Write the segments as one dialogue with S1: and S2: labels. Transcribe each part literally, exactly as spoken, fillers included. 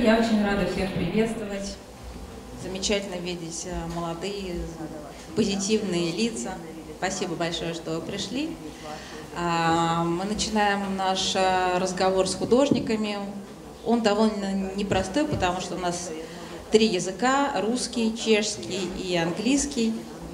S1: Я очень рада всех приветствовать. Замечательно видеть молодые, позитивные лица. Спасибо большое, что вы пришли. Мы начинаем наш разговор с художниками. Он довольно непростой, потому что у нас три языка: русский, чешский и английский.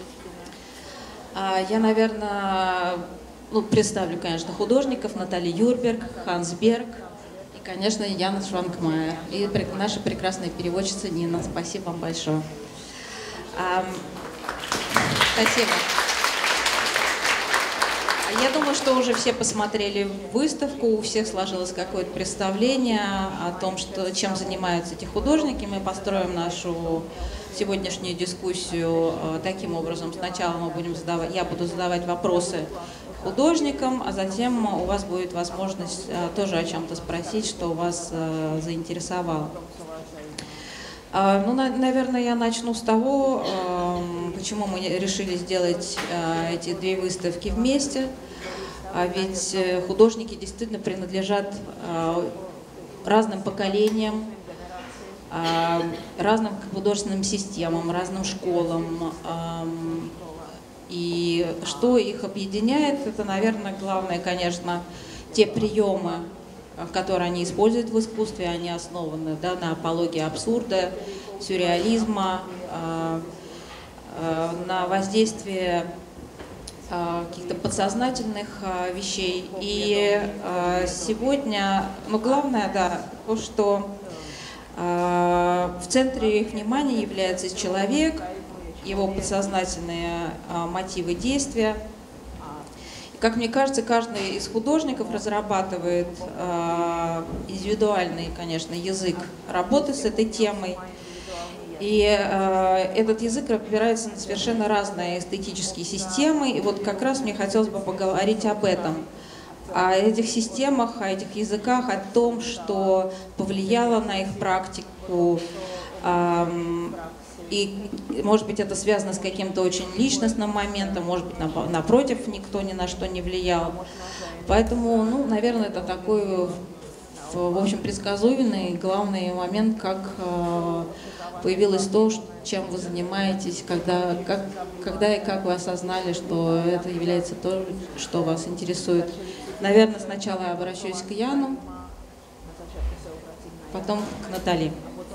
S1: Я, наверное, ну, представлю, конечно, художников: Натали Юрберг, Ханс Берг и, конечно, Яна Швангмайер. И наша прекрасная переводчица Нина. Спасибо вам большое. Спасибо. Я думаю, что уже все посмотрели выставку, у всех сложилось какое-то представление о том, что, чем занимаются эти художники. Мы построим нашу сегодняшнюю дискуссию таким образом. Сначала мы будем задавать, я буду задавать вопросы художникам, а затем у вас будет возможность тоже о чем-то спросить, что вас заинтересовало. Ну, наверное, я начну с того, почему мы решили сделать эти две выставки вместе. Ведь художники действительно принадлежат разным поколениям, разным художественным системам, разным школам. И что их объединяет, это, наверное, главное, конечно, те приемы, которые они используют в искусстве. Они основаны, да, на апологии абсурда, сюрреализма, э, э, на воздействии э, каких-то подсознательных э, вещей. И э, сегодня, ну, главное, да, то, что э, в центре их внимания является человек, его подсознательные э, мотивы действия. Как мне кажется, каждый из художников разрабатывает э, индивидуальный, конечно, язык работы с этой темой. И э, этот язык опирается на совершенно разные эстетические системы. И вот как раз мне хотелось бы поговорить об этом. О этих системах, о этих языках, о том, что повлияло на их практику. Э, И, может быть, это связано с каким-то очень личностным моментом, может быть, напротив, никто ни на что не влиял. Поэтому, ну, наверное, это такой, в общем, предсказуемый главный момент, как появилось то, чем вы занимаетесь, когда, как, когда и как вы осознали, что это является то, что вас интересует. Наверное, сначала я обращусь к Яну, потом к Натали.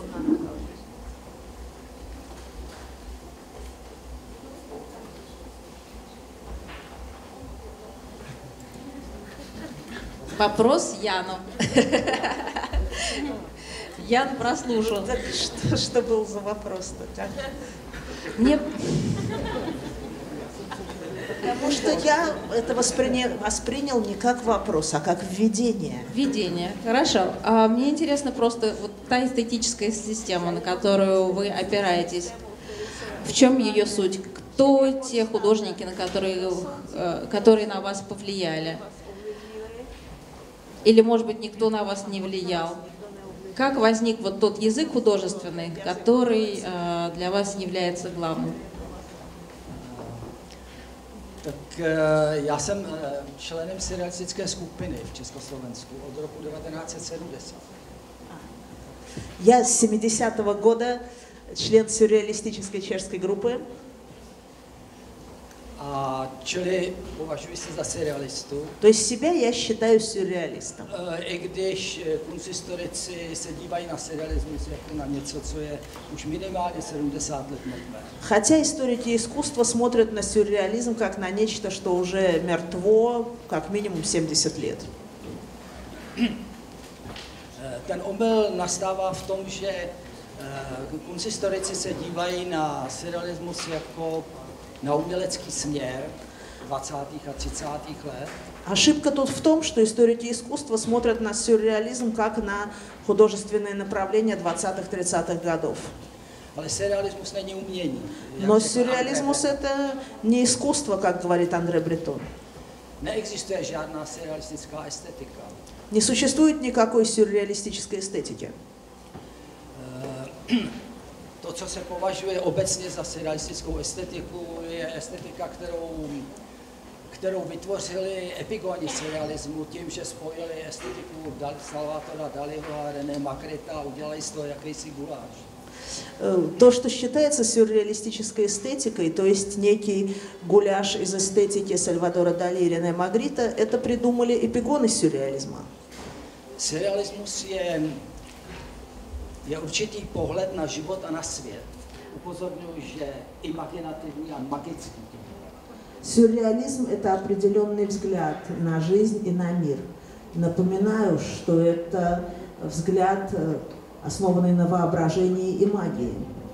S1: Вопрос Яну. Ян прослушал.
S2: Так что, что был за вопрос-то?
S1: Мне...
S2: Потому что я это воспринял, воспринял не как вопрос, а как введение.
S1: Введение. Хорошо. А мне интересно просто вот та эстетическая система, на которую вы опираетесь. В чем ее суть? Кто те художники, на которые, которые на вас повлияли? Или, может быть, никто на вас не влиял? Как возник вот тот язык художественный, который э, для вас является главным?
S3: Tak já jsem členem surrealistické skupiny v Československu od roku devatenáct set sedmdesát.
S2: Я с семидесятого года член сюрреалистической чешской группы.
S3: A čili považuji se za surrealistu.
S2: То есть себя я считаю сюрреалистом.
S3: I když kunsthistorici se dívají na surrealismus jako na něco, co je už minimálně sedmdesát let mrtvé.
S2: Хотя историки искусства смотрят на сюрреализм как на нечто, что уже мертво, как минимум семьдесят лет.
S3: Ten omyl nastává v tom, že kunsthistorici se dívají na surrealismus jako na umělecký směr двадцатых a třicátých let.
S2: Ошибка тут в том, что историки искусства смотрят на сюрреализм как на художественное направление двадцатых-тридцатых годов.
S3: Ale surrealismus není umění.
S2: Но сюрреализмус это не искусство, как говорит Андре Бретон.
S3: Neexistuje žádná surrealistická estetika.
S2: Не существует никакой сюрреалистической эстетики.
S3: To, co se považuje obecně za surrealistickou estetiku, je estetika, kterou kterou vytvořili epigoni surrealismu tím, že spojili estetiku Salvadora Daliho a René Magritta a udělali z toho jakýsi guláš.
S2: То, что считается сюрреалистической эстетикой, то есть некий гуляш из эстетики Сальвадора Дали и Рене Магрита, это придумали эпигоны сюрреализма.
S3: Surrealismus je, je určitý pohled na život a na svět. Upozorňuji, že imaginativní a magický.
S2: Сюрреализм – это определенный взгляд на жизнь и на мир. Напоминаю, что это взгляд, основанный на воображении и магии.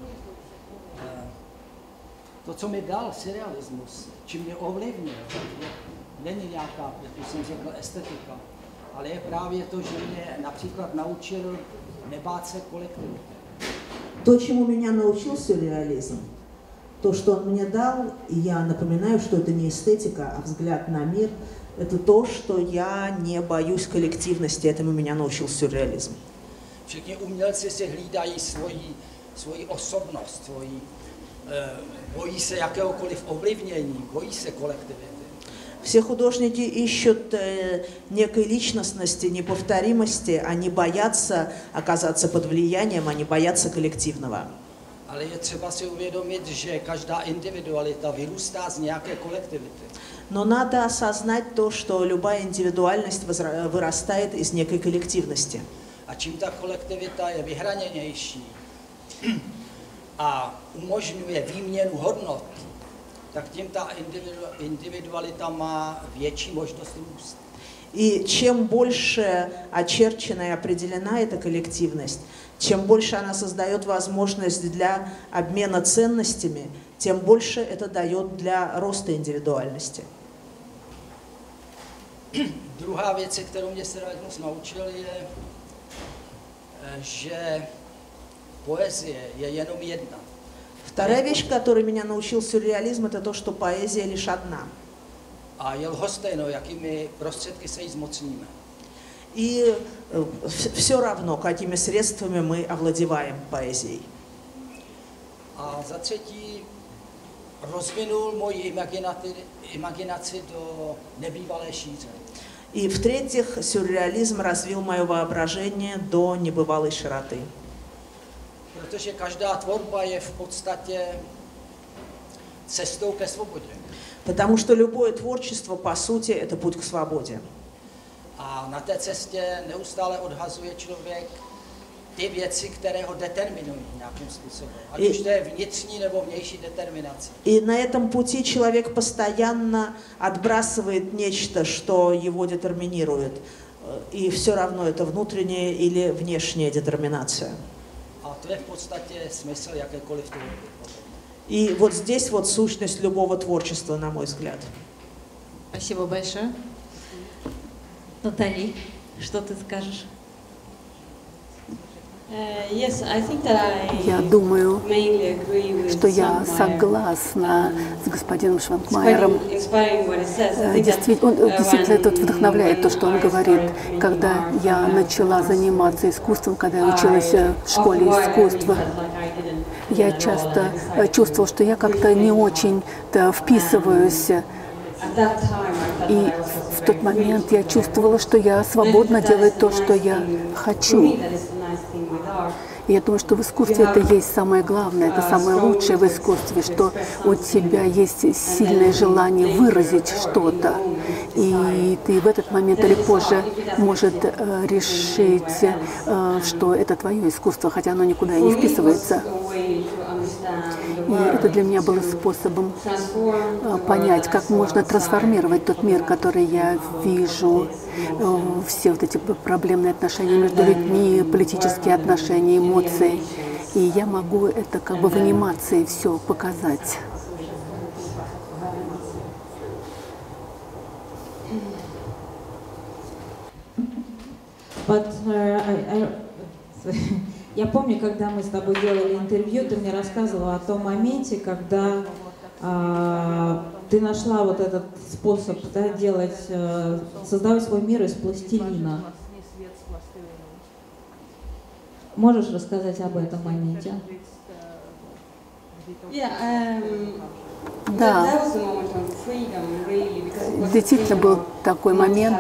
S3: To, co mi dal surrealismus, čím mě ovlivnil, není nějaká, jak jsem řekl, estetika, ale je právě to, že mě například naučil nebát se kolektivity.
S2: То, чему меня научил сюрреализм, то, что он мне дал, и я напоминаю, что это не эстетика, а взгляд на мир, это то, что я не боюсь коллективности, этому меня научил сюрреализм.
S3: Všichni umělci si hlídají svoji, svoji osobnost, svoji, eh, bojí se jakéhokoliv ovlivnění, bojí se kolektivity.
S2: Все художники ищут э, некой личностности, неповторимости, они боятся оказаться под влиянием, они боятся коллективного.
S3: Ale je třeba si uvědomit, že každá individualita vyrůstá z nějaké kolektivity.
S2: Но надо осознать то, что любая индивидуальность вырастает из некой коллективности.
S3: A čím ta kolektivita je vyhraněnější a umožňuje výměnu hodnot, tak tím ta individualita má větší možnost růst.
S2: И чем больше очерчена и определена эта коллективность, чем больше она создает возможность для обмена ценностями, тем больше это дает для роста индивидуальности.
S3: Druhá věc, kterou mě surrealismus naučil, je, že poezie je jenom jedna.
S2: Вторая вещь, которой меня научил сюрреализм, это то, что поэзия лишь одна.
S3: A je lhostejno, jakými prostředky se jí zmocníme.
S2: И все равно, какими средствами мы овладеваем поэзией.
S3: A za třetí rozvinul moji imaginaci do nebývalé šíře.
S2: И в-третьих, сюрреализм развил мое воображение до небывалой широты.
S3: Protože každá tvorba je v podstatě cestou ke svobodě.
S2: Потому что любое творчество, по сути, это путь к свободе.
S3: A na té cestě neustále odhazuje člověk ty věci, které ho determinují nějakým způsobem. Ať už to je vnitřní nebo vnější determinace.
S2: И на этом пути человек постоянно отбрасывает нечто, что его детерминирует. И все равно это внутренняя или внешняя детерминация.
S3: A to je v podstatě smysl jakékoliv tvorby.
S2: И вот здесь вот сущность любого творчества, на мой взгляд.
S1: Спасибо большое. Натали, что ты скажешь?
S4: Я думаю, что я согласна с господином Шванкмайером. Действительно, он действительно тут вдохновляет то, что он говорит. Когда я начала заниматься искусством, когда я училась в школе искусства, я часто чувствовала, что я как-то не очень-то вписываюсь. И в тот момент я чувствовала, что я свободно делаю то, что я хочу. И я думаю, что в искусстве это есть самое главное, это самое лучшее в искусстве, что у тебя есть сильное желание выразить что-то. И ты в этот момент или позже может э, решить, э, что это твое искусство, хотя оно никуда и не вписывается. И это для меня было способом э, понять, как можно трансформировать тот мир, который я вижу, э, все вот эти проблемные отношения между людьми, политические отношения, эмоции. И я могу это как бы в анимации все показать.
S5: But, uh, I, I, я помню, когда мы с тобой делали интервью, ты мне рассказывала о том моменте, когда uh, ты нашла вот этот способ, да, делать, uh, создавать свой мир из пластилина. Можешь рассказать об этом моменте?
S4: Да. действительно был такой момент,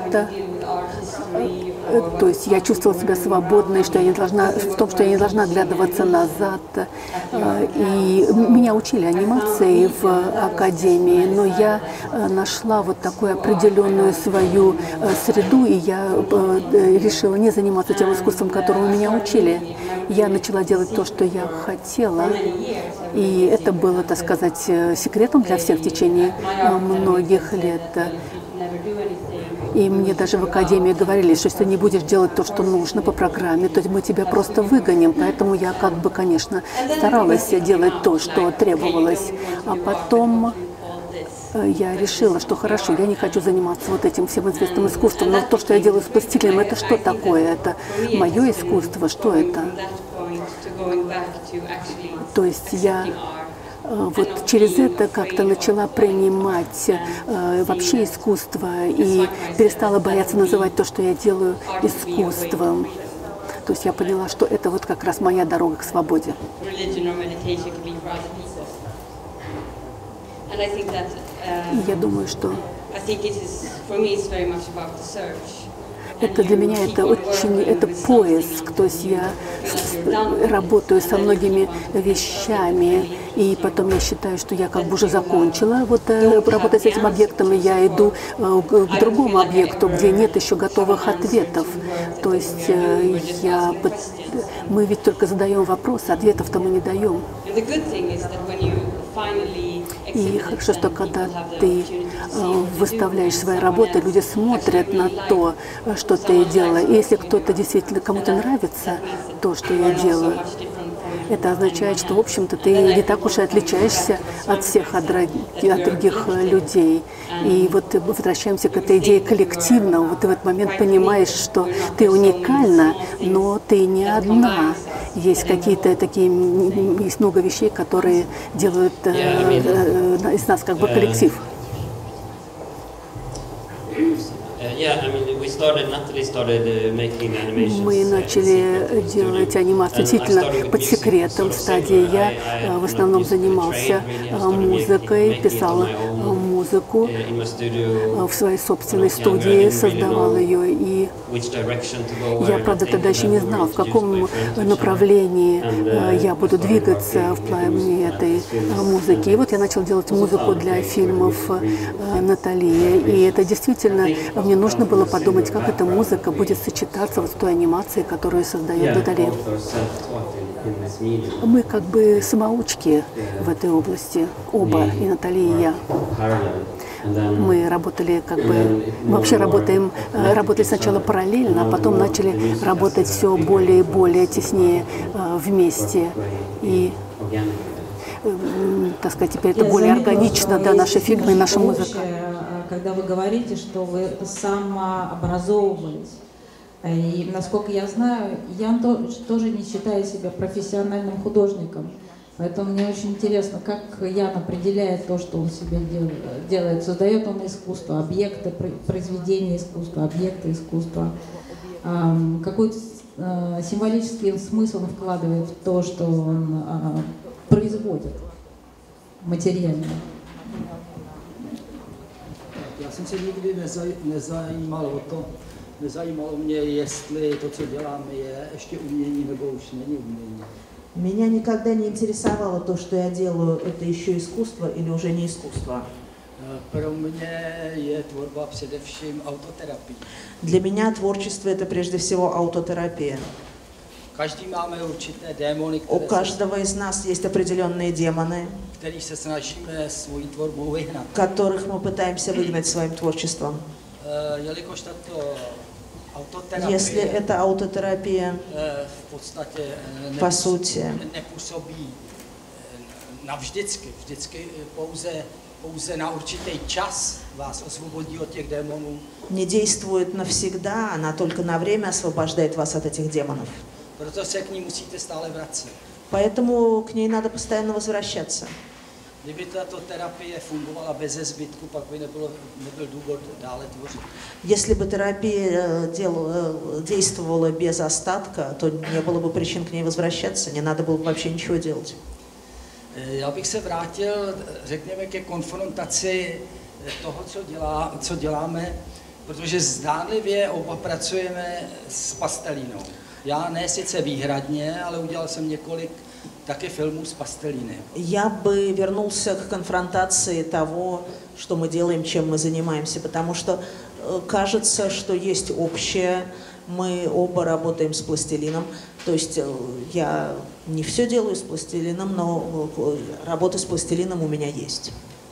S4: то есть я чувствовала себя свободной, что я не должна, в том, что я не должна оглядываться назад. И меня учили анимации в академии, но я нашла вот такую определенную свою среду, и я решила не заниматься тем искусством, которому меня учили. Я начала делать то, что я хотела, и это было, так сказать, секретом для всех в течение многих лет. И мне даже в академии говорили, что если ты не будешь делать то, что нужно по программе, то мы тебя просто выгоним. Поэтому я, как бы, конечно, старалась делать то, что требовалось. А потом я решила, что хорошо, я не хочу заниматься вот этим всем известным искусством, но то, что я делаю с пластилином, это что такое? Это мое искусство? Что это? То есть я вот через это как-то начала принимать э, вообще искусство и перестала бояться называть то, что я делаю, искусством. То есть я поняла, что это вот как раз моя дорога к свободе. И я думаю, что это для меня это очень, это поиск, то есть я работаю со многими вещами, и потом я считаю, что я как бы уже закончила вот работать с этим объектом, и я иду к другому объекту, где нет еще готовых ответов. То есть я, мы ведь только задаем вопросы, ответов-то мы не даем. И хорошо, что когда ты выставляешь свои работы, люди смотрят на то, что ты делала. И если кто-то действительно, кому-то нравится то, что я делаю, это означает, что, в общем-то, ты не так уж и отличаешься от всех, от других людей. И вот возвращаемся к этой идее коллективного. Вот ты в этот момент понимаешь, что ты уникальна, но ты не одна. Есть какие-то такие, есть много вещей, которые делают э, э, из нас как бы коллектив. Мы начали делать анимацию действительно под секретом в стадии. Я в основном занимался музыкой, писал музыку в своей собственной студии, создавал ее. И я, правда, тогда еще не знал, в каком направлении я буду двигаться в плане этой музыки. И вот я начал делать музыку для фильмов Натали. И это действительно, мне нужно было подумать, как эта музыка будет сочетаться вот с той анимацией, которую создает Натали. Мы как бы самоучки в этой области, оба, и Натали, и я. Мы работали как бы, мы вообще работаем, работали сначала параллельно, а потом начали работать все более и более теснее вместе. И, так сказать, теперь это более органично, да, наши фильмы и наша музыка.
S5: Когда вы говорите, что вы самообразовывались. И, насколько я знаю, Ян тоже не считает себя профессиональным художником. Поэтому мне очень интересно, как Ян определяет то, что он себе делает. Создает он искусство, объекты, произведения искусства, объекты искусства. Какой символический смысл он вкладывает в то, что он производит материально.
S3: Já jsem se nikdy nezajímal o to, nezajímalo mě, jestli to, co děláme, je ještě umění nebo už není umění.
S2: Меня никогда не интересовало то, что я делаю, это еще искусство или уже не искусство.
S3: Pro mě je tvorba především autoterapie.
S2: Для меня творчество это прежде всего аутотерапия.
S3: Každý máme určité démony,
S2: У каждого из нас есть определенные демоны,
S3: kterých se snažíme svojí tvorbou vyhnat.
S2: Которых мы пытаемся выгнать своим творчеством.
S3: Jelikož tato autoterapie,
S2: если это аутотерапия,
S3: v podstatě
S2: по сути,
S3: nepůsobí navždycky, vždycky pouze, pouze na určitý čas vás osvobodí od těch démonů.
S2: Не действует навсегда, она только на время освобождает вас от этих демонов.
S3: Proto se k ní musíte stále vracet.
S2: Поэтому к ней надо постоянно возвращаться.
S3: Kdyby tato terapie fungovala bez zbytku, pak by nebylo, nebyl důvod dále tvořit.
S2: Если бы терапия дел, действовала без остатка, то не было бы причин к ней возвращаться, не надо было бы вообще ничего делать.
S3: Já bych se vrátil, řekněme, ke konfrontaci toho, co, dělá, co děláme, protože zdánlivě oba pracujeme s pastelinou. Já ne sice výhradně, ale udělal jsem několik taky filmů s pastelíny.
S2: Я бы вернулся к конфронтации того, что мы делаем, чем мы занимаемся, потому что кажется, что есть общее. Мы оба работаем с пластилином. То есть я не все делаю с пластилином, но работа с пластилином у меня есть.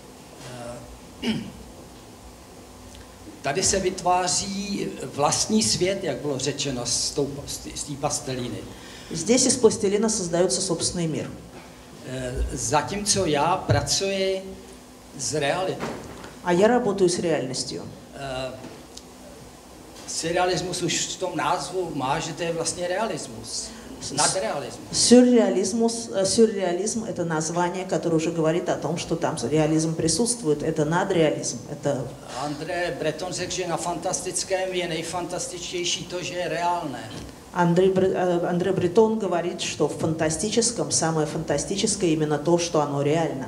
S3: Tady se vytváří vlastní svět, jak bylo řečeno, z té pastelíny.
S2: Здесь из пластилина создается собственный мир.
S3: Zatímco já pracuji s realitou.
S2: А я работаю с реальностью.
S3: Surrealismus už v tom názvu má, že to je vlastně realismus. Надреализм.
S2: Сюрреализмус, сюрреализм – это название, которое уже говорит о том, что там реализм присутствует. Это надреализм. Это...
S3: André Breton řekl, že na fantastickém je nejfantastičtější to, že je reálné.
S2: Андрей, Андре Бретон говорит, что в фантастическом самое фантастическое именно то, что оно реально.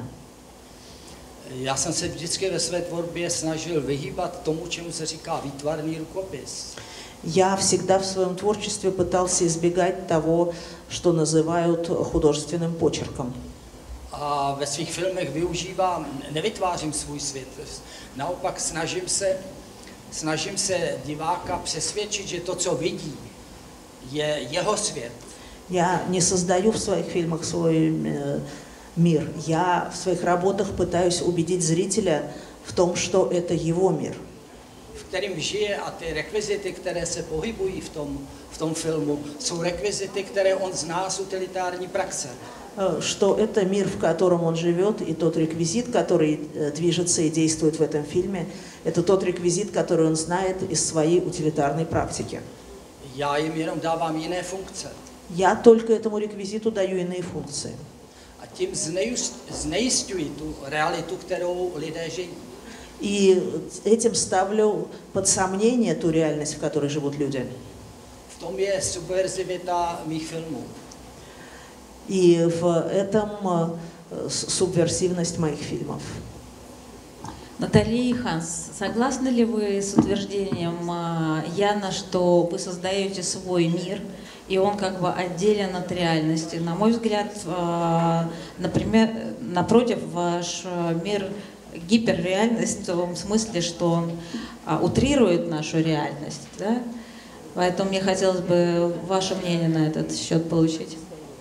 S3: Já jsem se vždycky ve své tvorbě snažil vyhýbat tomu, čemu se říká výtvarný rukopis.
S2: Я всегда в своем творчестве пытался избегать того, что называют художественным почерком.
S3: A ve svých filmech využívám, nevytvářím svůj svět. Naopak snažím se, snažím se diváka přesvědčit, že to, co vidí, je jeho svět.
S2: Я не создаю в своих фильмах свой э, мир. Я в своих работах пытаюсь убедить зрителя в том, что это его мир.
S3: V kterým žije a ty rekvizity, které se pohybují v tom, v tom filmu, jsou rekvizity, které on zná z utilitární praxe.
S2: Что это мир, в котором он живет, и тот реквизит, который движется и действует в этом фильме, это тот реквизит, который он знает из своей утилитарной практики.
S3: Já jim jenom dávám jiné funkce.
S2: Я только этому реквизиту даю иные функции.
S3: A tím znejisťuji tu realitu, kterou lidé žijí.
S2: И этим ставлю под сомнение ту реальность, в которой живут люди.
S3: В том je subverzivita mých filmů.
S2: И в этом субверсивность моих фильмов.
S1: Наталья и Ханс, согласны ли вы с утверждением Яна, что вы создаете свой мир, и он как бы отделен от реальности? На мой взгляд, например, напротив, ваш мир гиперреальность в том смысле, что он утрирует нашу реальность, да? Поэтому мне хотелось бы ваше мнение на этот счет получить.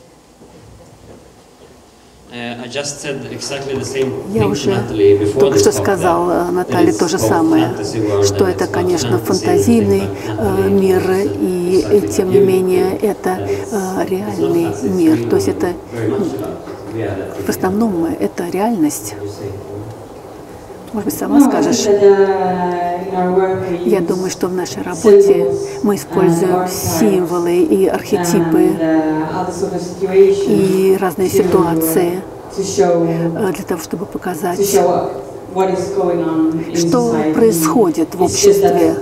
S4: Я уже только что сказал Наталье то же самое, что это, конечно, фантазийный э, мир, и тем не менее это э, реальный мир. То есть это, в основном, это реальность. Может быть, сама скажешь? Я думаю, что в нашей работе мы используем символы и архетипы и разные ситуации для того, чтобы показать, что происходит в обществе.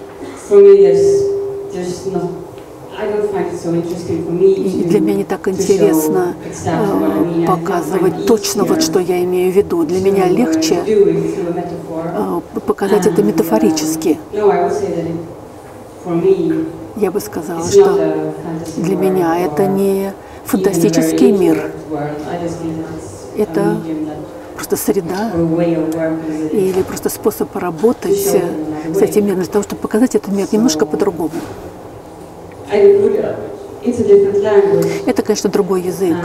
S4: И для меня не так интересно э, показывать точно вот что я имею в виду. Для меня легче э, показать это метафорически. Я бы сказала, что для меня это не фантастический мир. Это просто среда или просто способ поработать с этим миром, для того, чтобы показать этот мир немножко по-другому. Это, конечно, другой язык.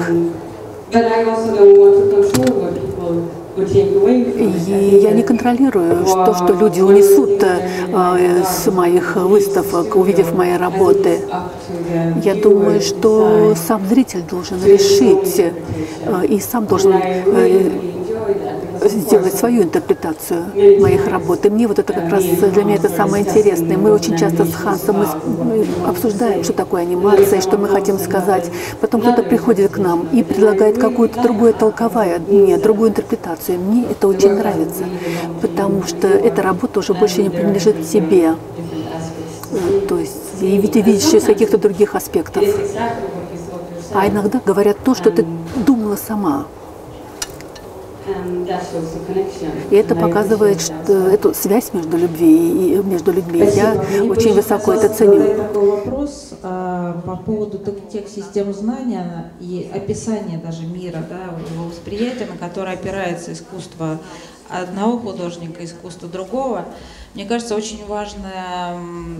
S4: И я не контролирую то, что люди унесут э, с моих выставок, увидев мои работы. Я думаю, что сам зритель должен решить э, и сам должен э, сделать свою интерпретацию моих работ. И мне вот это как раз, для меня это самое интересное. Мы очень часто с Хансом обсуждаем, что такое анимация, что мы хотим сказать. Потом кто-то приходит к нам и предлагает какое-то другое толкование, другую интерпретацию. Мне это очень нравится, потому что эта работа уже больше не принадлежит тебе. То есть и видишь из каких-то других аспектов. А иногда говорят то, что ты думала сама. И это показывает что, эту связь между, любви и, между людьми. Я очень высоко это ценю.
S5: Такой вопрос а, по поводу тех систем знания и описания даже мира, да, его восприятия, на которое опирается искусство одного художника, искусство другого. Мне кажется, очень важная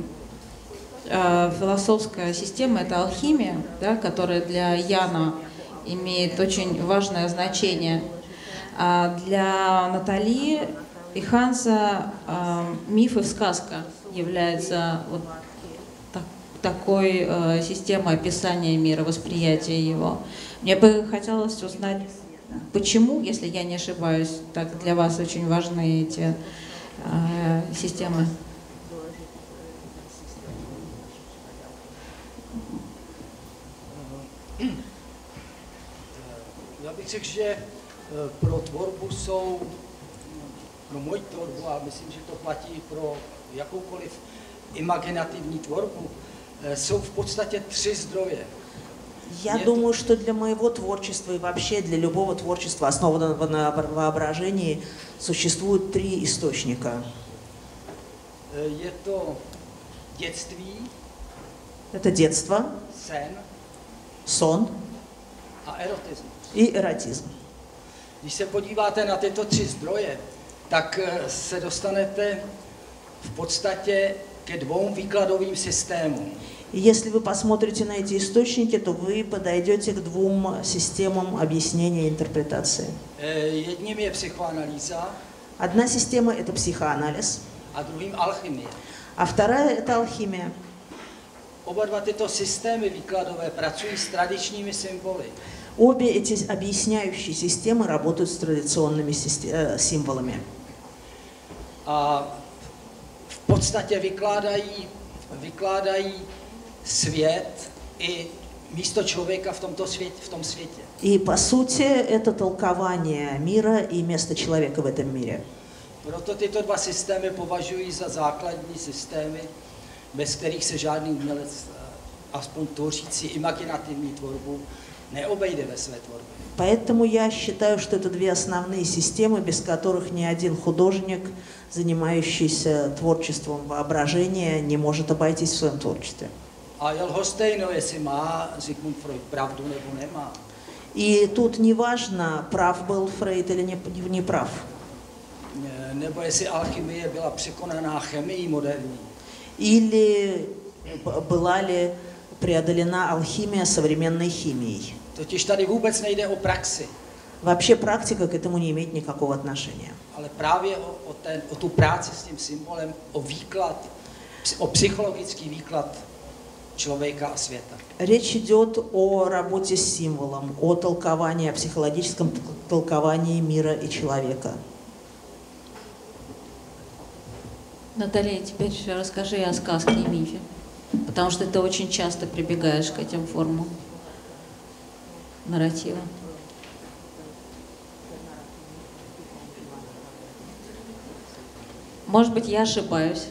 S5: э, философская система – это алхимия, да, которая для Яна имеет очень важное значение. А для Натали и Ханса э, миф и сказка является вот так, такой э, системой описания мира, восприятия его. Мне бы хотелось узнать, почему, если я не ошибаюсь, так для вас очень важны эти э, системы.
S3: Já bych řekl, že pro tvorbu jsou, pro moji tvorbu, a myslím, že to platí pro jakoukoliv imaginativní tvorbu, jsou v podstatě tři zdroje.
S2: Я Нет. думаю, что для моего творчества и вообще для любого творчества, основанного на воображении, существует три источника.
S3: Это детство,
S2: это детство,
S3: sen,
S2: сон и эротизм.
S3: Když se podíváte na tyto tři zdroje, tak se dostanete v podstatě ke dvou výkladovým systémům.
S2: Если вы посмотрите на эти источники, то вы подойдете к двум системам объяснения и интерпретации.
S3: Jedním je psychoanalýza.
S2: Одна система – это психоанализ.
S3: A druhým alchymie.
S2: А вторая – это алхимия.
S3: Oba dva tyto systémy výkladové pracují s tradičními symboly.
S2: Обе эти объясняющие системы работают с традиционными символами.
S3: A v podstatě vykládají, vykládají svět i místo člověka v tomto světě, v tom světě.
S2: И по сути это толкование мира и место человека в этом мире.
S3: Proto tyto dva systémy považuji za základní systémy, bez kterých se žádný umělec, aspoň tvořící imaginativní tvorbu, neobejde ve své tvorbě.
S2: Поэтому я считаю, что это две основные системы, без которых ни один художник, занимающийся творчеством воображения, не может обойтись в своем творчестве.
S3: A je lhostejno, jestli má Sigmund Freud pravdu nebo nemá.
S2: И тут не важно, прав был Фрейд или не, не прав.
S3: Nebo jestli alchymie byla překonaná chemií moderní.
S2: Или была ли преодолена алхимия современной химией.
S3: Totiž tady vůbec nejde o praxi.
S2: Вообще практика к этому не имеет никакого отношения.
S3: Ale právě o, o, ten, o tu práci s tím symbolem, o výklad, o psychologický výklad člověka a světa.
S2: Речь идет о работе с символом, о толковании, о психологическом толковании мира и человека.
S1: Наталья, теперь расскажи о сказке и мифе, потому что ты очень часто прибегаешь к этим формам нарратива. Может быть, я ошибаюсь,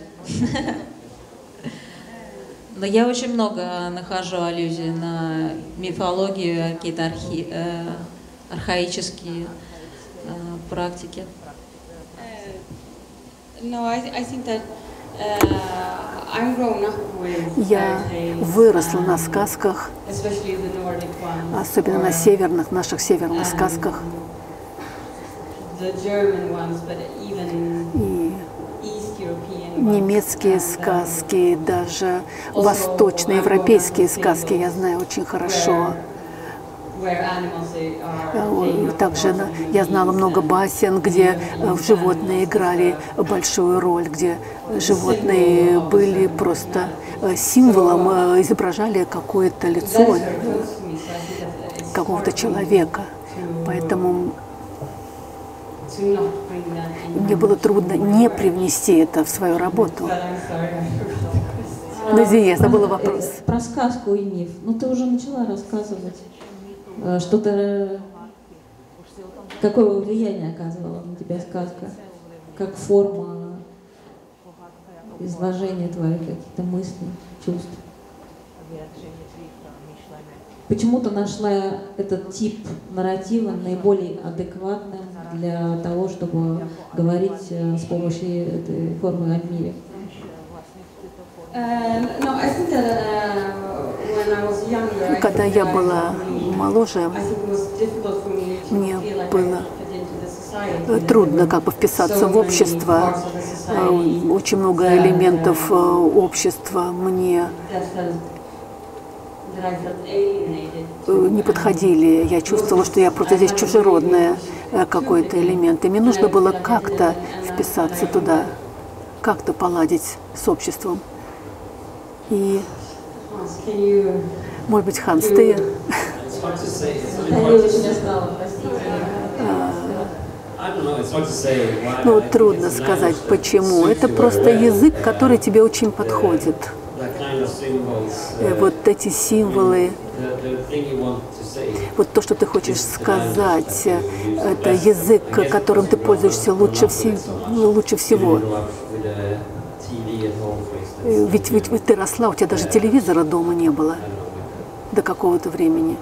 S1: но я очень много нахожу аллюзий на мифологию, какие-то архи... э, архаические э, практики.
S4: Я выросла на сказках, особенно на северных, наших северных сказках. И немецкие сказки, даже восточноевропейские сказки я знаю очень хорошо. Также я знала много басен, где животные играли большую роль, где животные были просто символом, изображали какое-то лицо какого-то человека. Поэтому мне было трудно не привнести это в свою работу. Но извини, я забыла вопрос.
S5: Про сказку и миф. Ну, ты уже начала рассказывать. Что-то, какое влияние оказывала на тебя сказка, как форма изложения твоих каких-то мыслей, чувств? почему-то нашла этот тип нарратива наиболее адекватным для того, чтобы говорить с помощью этой формы о мире.
S4: Когда я была моложе, мне было трудно как бы вписаться в общество. Очень много элементов общества мне не подходили. Я чувствовала, что я просто здесь чужеродная какой-то элемент. И мне нужно было как-то вписаться туда, как-то поладить с обществом. И, может быть, Ханс, ты... Ну, трудно сказать, почему. Это просто язык, который тебе очень подходит. Вот эти символы, вот то, что ты хочешь сказать, это язык, которым ты пользуешься лучше, все, лучше всего. Ведь, ведь, ведь ты росла, у тебя даже телевизора дома не было до какого-то времени.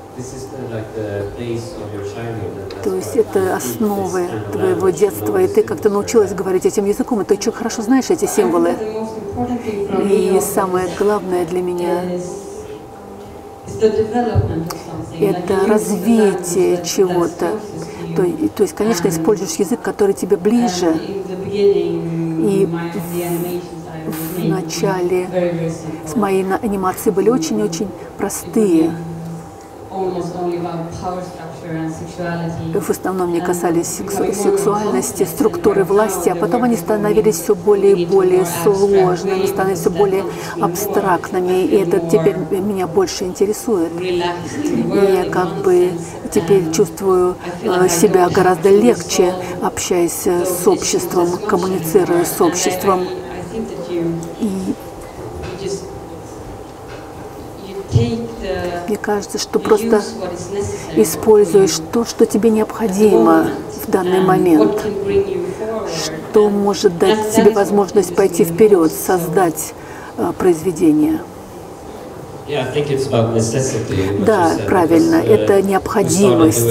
S4: То есть это основы твоего детства, и ты как-то научилась говорить этим языком, и ты очень хорошо знаешь эти символы. И самое главное для меня — это развитие чего-то. То, то есть, конечно, используешь язык, который тебе ближе. И в начале мои анимации были очень-очень простые. В основном они касались сексу сексуальности, структуры власти, а потом они становились все более и более сложными, становились все более абстрактными, и это теперь меня больше интересует. И я как бы теперь чувствую себя гораздо легче, общаясь с обществом, коммуницируя с обществом. И мне кажется, что просто используешь то, что тебе необходимо в данный момент, что может дать тебе возможность пойти вперед, создать uh, произведение. Да, правильно, это необходимость.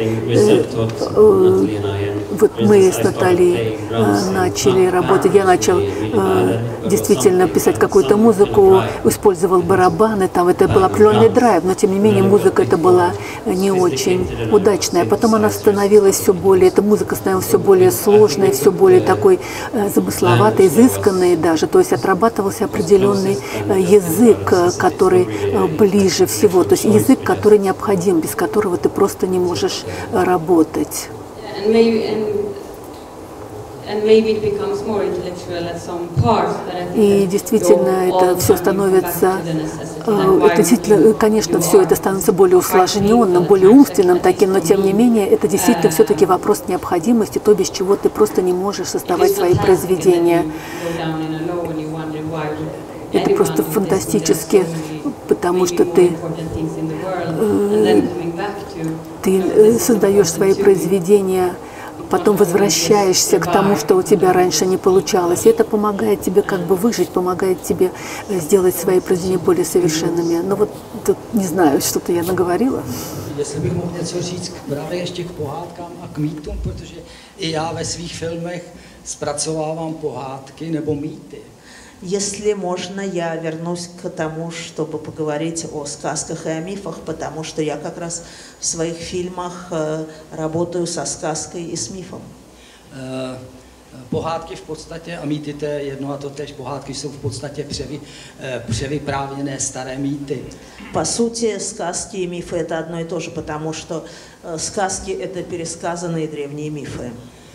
S4: Вот мы с Натальей начали работать, я начал действительно писать какую-то музыку, использовал барабаны, там это был определенный драйв, но тем не менее музыка это была не очень удачная. Потом она становилась все более, эта музыка становилась все более сложной, все более такой замысловатой, изысканной даже, то есть отрабатывался определенный язык, который ближе всего, то есть язык, который необходим, без которого ты просто не можешь работать. И действительно, это все становится, это действительно, конечно, все это становится более усложненным, более умственным таким, но тем не менее, это действительно все-таки вопрос необходимости, то, без чего ты просто не можешь создавать свои произведения. Это просто фантастически, потому что ты, э, ты создаешь свои произведения, потом возвращаешься к тому, что у тебя раньше не получалось. И это помогает тебе как бы выжить, помогает тебе сделать свои произведения более совершенными. Но вот тут не знаю, что-то я наговорила.
S3: Если bych mohl něco říct právě ještě k pohádkám a k mýtům, protože i já ve svých filmech zpracovávám pohádky nebo mýty.
S2: Если можно, я вернусь к тому, чтобы поговорить о сказках и о мифах, потому что я как раз в своих фильмах работаю со сказкой и с мифом.
S3: Pohádky v podstatě, a mýty to je jedno a to tež, pohádky jsou v podstatě převy, převyprávěné staré mýty.
S2: По сути, сказки и мифы это одно и то же, потому что сказки это пересказанные древние мифы.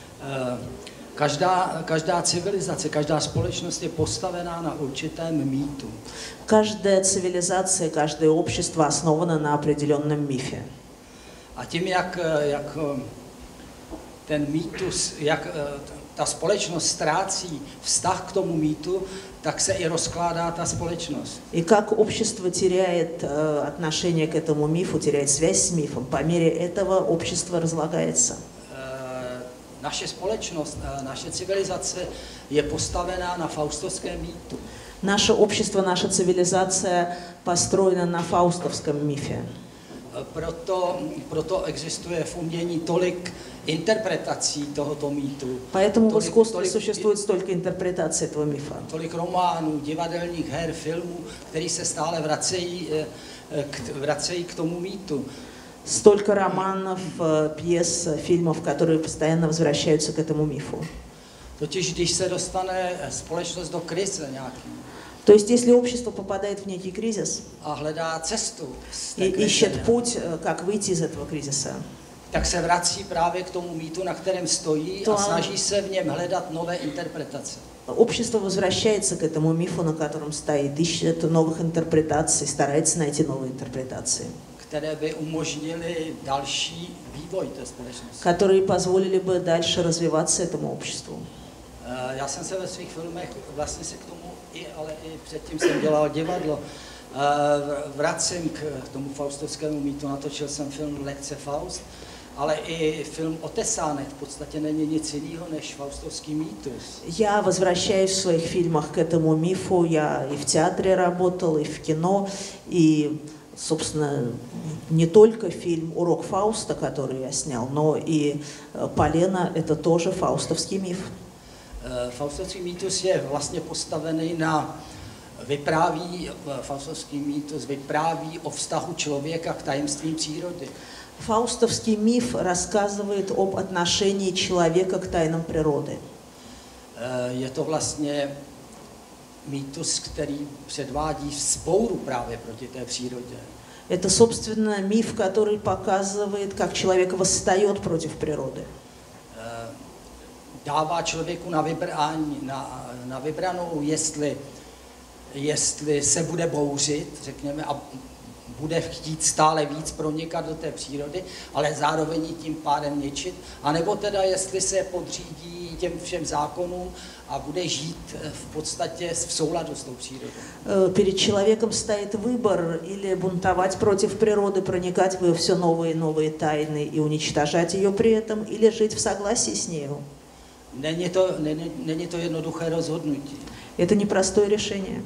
S3: Každá, každá civilizace, každá společnost je postavená na určitém mýtu.
S2: Каждая цивилизация, каждое общество основано на определенном мифе.
S3: A tím, jak, jak ten mýtus, jak ta společnost ztrácí vztah k tomu mýtu, tak se i rozkládá ta společnost.
S2: И как общество теряет отношение к этому мифу, теряет связь с мифом, по мере этого общество разлагается.
S3: Naše společnost, naše civilizace je postavená na faustovském mýtu.
S2: Наше общество, наша цивилизация построена на фаустовском мифе.
S3: proto, proto existuje v umění tolik interpretací tohoto mýtu.
S2: Поэтому в
S3: tolik,
S2: искусстве
S3: tolik,
S2: существует столько интерпретаций этого мифа.
S3: Tolik románů, divadelních her, filmů, které se stále vracejí k, vracejí k tomu mýtu.
S2: Столько романов, пьес, фильмов, которые постоянно возвращаются к этому мифу.
S3: Totiž, když se dostane společnost do krize nějaký,
S2: То есть, если общество попадает в некий кризис
S3: a hledá cestu z té
S2: и
S3: krize,
S2: ищет путь, как выйти из этого кризиса,
S3: tak se vrací právě k tomu mýtu, na kterém stojí,
S2: To
S3: a
S2: ano.
S3: snaží se v něm hledat nové interpretace.
S2: общество возвращается к этому мифу, на котором стоит, ищет новых интерпретаций, старается найти новые интерпретации,
S3: Které by umožnily další vývoj té společnosti.
S2: которые позволили бы дальше развиваться этому обществу.
S3: Já jsem se ve svých filmech, vlastně se k tomu i, ale i předtím jsem dělal divadlo, vracím k tomu faustovskému mýtu, natočil jsem film Lekce Faust, ale i film o Tesánech v podstatě není nic jiného než faustovský mýtus.
S2: Я возвращаюсь в своих фильмах к этому мифу. Я и в театре работал, и в кино, и, собственно, не только фильм «Урок Фауста», который я снял, но и «Полено» — это тоже фаустовский миф.
S3: Faustovský mýtus je vlastně postavený na vypráví, faustovský mýtus vypráví o vztahu člověka k tajemstvím přírody.
S2: Фаустовский миф рассказывает об отношении человека к тайнам природы.
S3: Je to vlastně mýtus, který předvádí vzpouru právě proti té přírodě.
S2: Это, собственно, миф, который показывает, как человек восстает против природы.
S3: Dává člověku na, vybrání, na, na vybranou, jestli, jestli se bude bouřit, řekněme, a bude chtít stále víc pronikat do té přírody, ale zároveň tím pádem ničit, anebo teda jestli se podřídí těm všem zákonům a bude žít v podstatě v souladu s tou přírodou.
S2: Перед человеком стоит выбор: или бунтовать против природы, проникать в все новые и новые тайны и уничтожать ее при этом, или жить в согласии с нею.
S3: Není to, není, není to jednoduché rozhodnutí.
S2: Это непростое решение.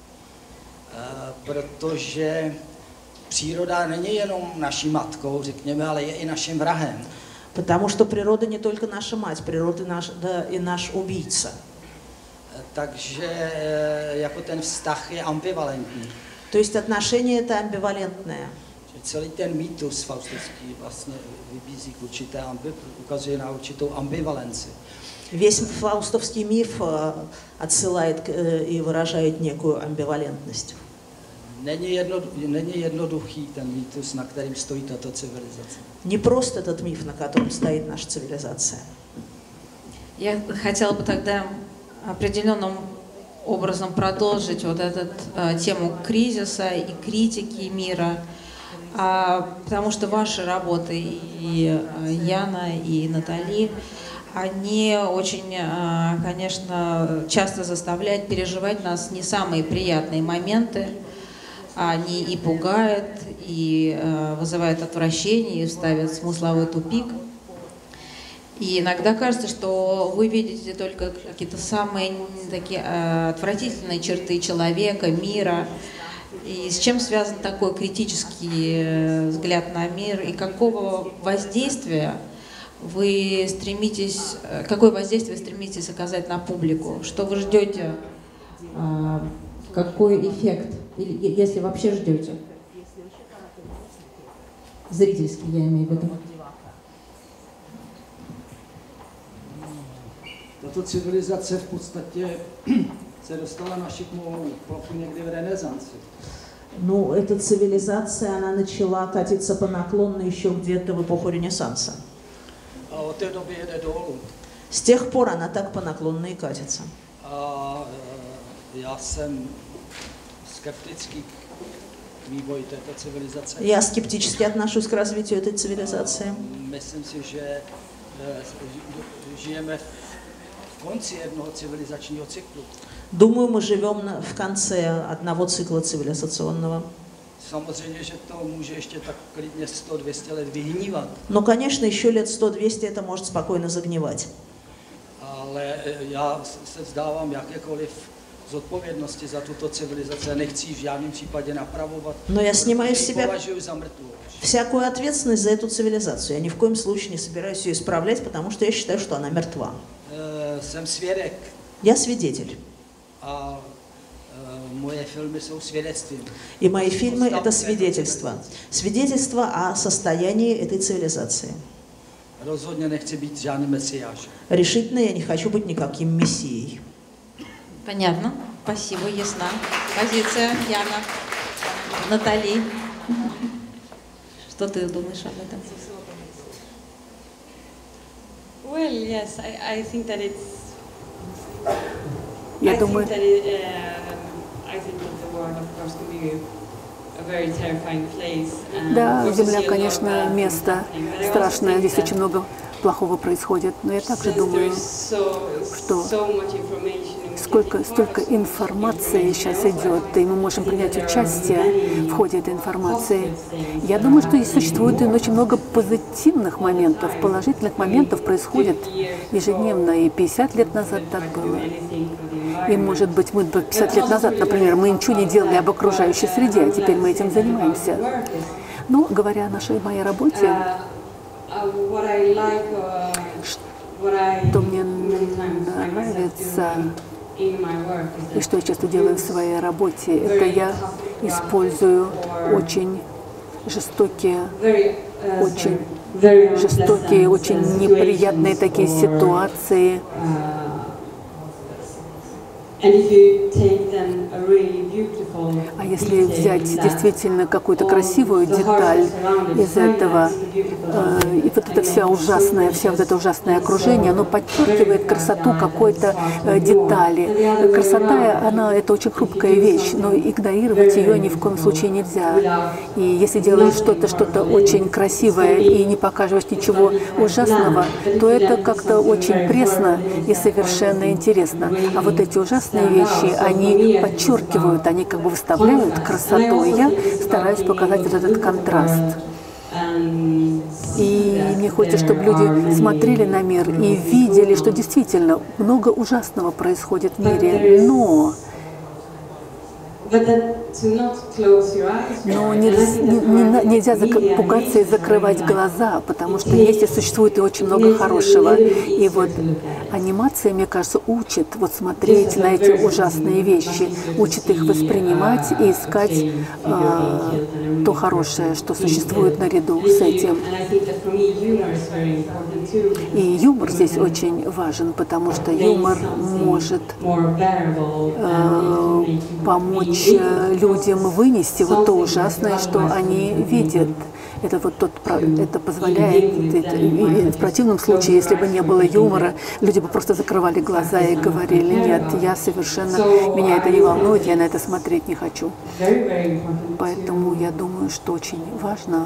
S3: Protože příroda není jenom naší matkou, řekněme, ale je i naším vrahem.
S2: Потому что природа не только наша мать, природа наш, да, и наш убийца.
S3: Takže jako ten vztah je ambivalentní.
S2: То есть отношение это амбивалентное.
S3: Celý ten mýtus faustovský vlastně vybízí k určité ambi, ukazuje na určitou ambivalenci.
S2: Весь фаустовский миф отсылает и выражает некую амбивалентность.
S3: Není, jedno, není jednoduchý ten mýtus, na kterým stojí tato civilizace.
S2: Не просто этот миф, на котором стоит наша цивилизация.
S1: Я хотела бы тогда определенным образом продолжить вот эту а, тему кризиса и критики мира, а, потому что ваши работы, и а, Яна, и Натали, они очень, а, конечно, часто заставляют переживать нас не самые приятные моменты. Они и пугают, и э, вызывают отвращение, и ставят в смысловой тупик. И иногда кажется, что вы видите только какие-то самые такие э, отвратительные черты человека, мира. И с чем связан такой критический э, взгляд на мир, и какого воздействия вы стремитесь, э, какое воздействие стремитесь оказать на публику? Что вы ждете? Э, какой эффект? Или, если вообще ждете? Зрительский, я имею в виду.
S3: Tato civilizace v podstatě se dostala na šikmou plochu někdy v renesanci.
S2: Ну, эта цивилизация, она начала катиться по наклонной еще где-то в эпоху Ренессанса.
S3: A od té doby jede dolů.
S2: С тех пор она так по наклонной катится.
S3: A já jsem skeptický k vývoji této civilizace.
S2: Я скептически отношусь к развитию этой цивилизации.
S3: Myslím si, že žijeme v konci jednoho civilizačního cyklu.
S2: Думаю, мы живем в конце одного цикла цивилизационного.
S3: Samozřejmě, že to může ještě tak klidně sto až dvě stě let vyhnívat.
S2: Но, конечно, еще лет сто-двести это может спокойно загнивать.
S3: Ale já se vzdávám jakékoliv zodpovědnosti za tuto civilizaci. Nechci v žádném případě napravovat.
S2: Но я снимаю с себя
S3: Považuji za mrtvou.
S2: всякую ответственность за эту цивилизацию. Я ни в коем случае не собираюсь ее исправлять, потому что я считаю, что она мертва.
S3: Uh, jsem svědek.
S2: Я свидетель.
S3: A uh, moje filmy jsou svědectvím.
S2: И мои фильмы – это свидетельство. Свидетельство о состоянии этой цивилизации.
S3: Rozhodně nechci být žádný mesiáš.
S2: Решительно я не хочу быть никаким мессией.
S1: Понятно. Спасибо, ясна позиция. Яна, Натали. Что ты думаешь об этом?
S6: Well, yes, I, I think that it's.
S4: Я
S6: I
S4: думаю,
S6: think that it, uh, I think that the world, of course, can be a very terrifying place. And
S4: да,
S6: of course, we
S4: Земля,
S6: see a lot of
S4: конечно,
S6: bad things
S4: место
S6: happening, but I also
S4: страшное,
S6: think
S4: здесь
S6: that
S4: очень много плохого происходит, но я также
S6: since
S4: думаю,
S6: there is so,
S4: что
S6: so much information and we can
S4: сколько,
S6: take
S4: столько
S6: part in
S4: информации
S6: information
S4: сейчас
S6: also,
S4: идет, и мы можем
S6: I think
S4: принять
S6: that there are
S4: участие
S6: many
S4: в ходе этой информации.
S6: positive things
S4: Я
S6: that
S4: думаю,
S6: are
S4: что и
S6: happening
S4: существует и очень много позитивных моментов, положительных моментов происходит ежедневно, и пятьдесят лет назад так было.
S6: anything for the
S4: И, может быть, мы пятьдесят лет назад, например, мы ничего не делали об окружающей среде, а теперь мы этим занимаемся. Но, говоря о нашей моей работе,
S6: what I like, uh, what I
S4: что мне
S6: many times find myself
S4: нравится
S6: doing in my work is
S4: и
S6: that
S4: что я часто делаю в своей работе, это я использую очень жестокие,
S6: very, uh,
S4: очень
S6: very
S4: жестокие,
S6: unpleasant,
S4: очень
S6: uh,
S4: неприятные
S6: situations
S4: такие
S6: or,
S4: ситуации.
S6: uh, and if you take then a really beautiful
S4: А если
S6: detail
S4: взять
S6: in that,
S4: действительно какую-то
S6: all
S4: красивую
S6: the
S4: деталь
S6: horses around it,
S4: из этого,
S6: finance the beautiful
S4: э,
S6: landscape,
S4: и вот это
S6: and
S4: вся
S6: then
S4: ужасная,
S6: so
S4: вся вот это ужасное
S6: precious,
S4: окружение, оно
S6: and so
S4: подчеркивает
S6: very
S4: красоту
S6: fragile
S4: какой-то
S6: and it's
S4: э,
S6: hard to warm. And the
S4: детали.
S6: other way
S4: Красота,
S6: around,
S4: она это очень
S6: if you
S4: хрупкая
S6: do
S4: вещь, но
S6: something
S4: игнорировать ее ни в коем
S6: very
S4: случае
S6: beautiful
S4: нельзя.
S6: without
S4: И если делаешь что-то, что-то очень красивое и не показываешь ничего ужасного, то это как-то очень пресно и совершенно интересно. А вот эти ужасные вещи, они подчеркивают, они как бы выставляют красоту, и я стараюсь показать вот этот контраст. И мне хочется, чтобы люди смотрели на мир и видели, что действительно много ужасного происходит в мире, но Но нельзя, не, не, нельзя зак- пугаться и закрывать глаза, потому что есть и существует и очень много хорошего. И вот анимация, мне кажется, учит вот смотреть на эти ужасные вещи, учит их воспринимать и искать э, то хорошее, что существует наряду с этим. И юмор здесь очень важен, потому что юмор может э, помочь людям вынести вот то ужасное, что они видят. Это вот тот, это позволяет. Это, и в противном случае, если бы не было юмора, люди бы просто закрывали глаза и говорили: нет, я совершенно, меня это не волнует, я на это смотреть не хочу. Поэтому я думаю, что очень важно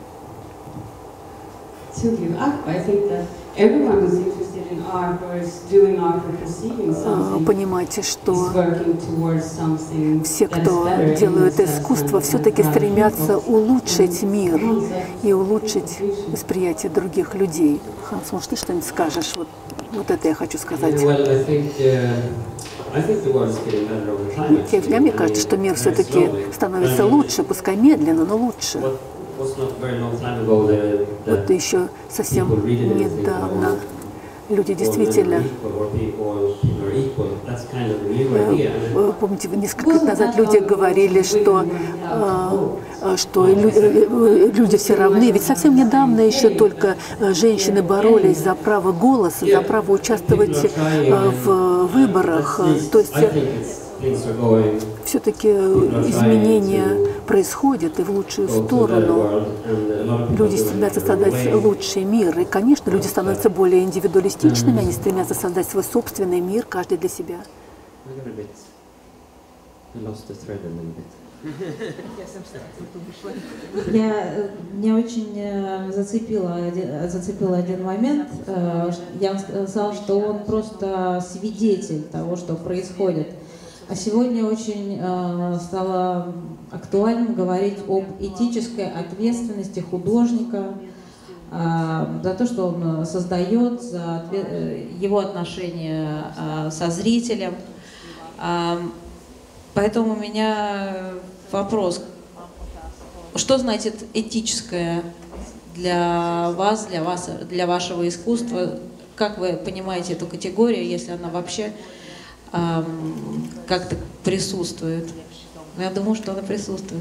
S4: понимать, что все, кто делают искусство, все-таки стремятся улучшить мир и улучшить восприятие других людей. Ханс, может, ты что-нибудь скажешь? Вот, вот это я хочу сказать. Мне кажется, что мир все-таки становится лучше, пускай медленно, но лучше. Вот еще совсем недавно люди действительно, помните, несколько лет назад люди говорили, что, что люди все равны. Ведь совсем недавно еще только женщины боролись за право голоса, за право участвовать в выборах. То есть все-таки изменения происходят и в лучшую сторону. Люди стремятся создать лучший мир. И, конечно, люди становятся более индивидуалистичными, они стремятся создать свой собственный мир, каждый для себя.
S5: Я, меня очень зацепило, зацепил один момент. Я сказала, что он просто свидетель того, что происходит. А сегодня очень э, стало актуальным говорить об этической ответственности художника э, за то, что он создает, за ответ, его отношения э, со зрителем.
S1: Поэтому у меня вопрос. Что значит этическое для вас, для вас, для вашего искусства? Как вы понимаете эту категорию, если она вообще эм, как-то присутствует? Я думаю, что она присутствует.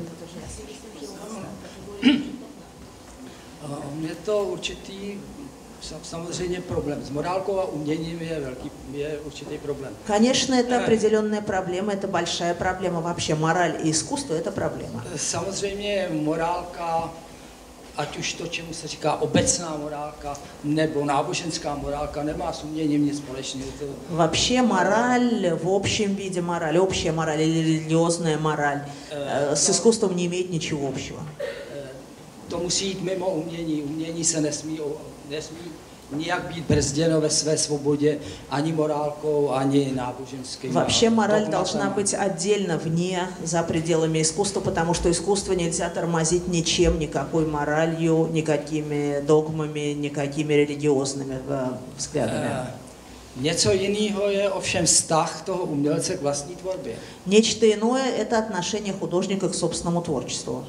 S3: Je to určitý, samozřejmě problém. S morálkou a uměním je, velký, je určitý problém.
S2: Конечно, это определенная проблема, это большая проблема. Вообще мораль и искусство – это проблема.
S3: Samozřejmě morálka, ať už to, čemu se říká obecná morálka, nebo náboženská morálka, nemá s uměním nic společného.
S2: Вообще мораль в общем виде мораль, общая мораль или религиозная мораль э, с искусством не имеет ничего общего.
S3: To musí jít mimo umění. Umění se nesmí, nesmí nijak být brzděno ve své svobodě ani morálkou, ani náboženským.
S2: Вообще мораль должна быть отдельно, вне, за пределами искусства, потому что искусство нельзя тормозить ничем, никакой моралью, никакими догмами, никакими религиозными взглядами.
S3: Něco jiného je ovšem vztah toho umělce k vlastní tvorbě.
S2: Нечто иное – это отношение художника к собственному творчеству.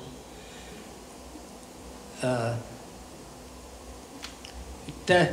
S3: Víte,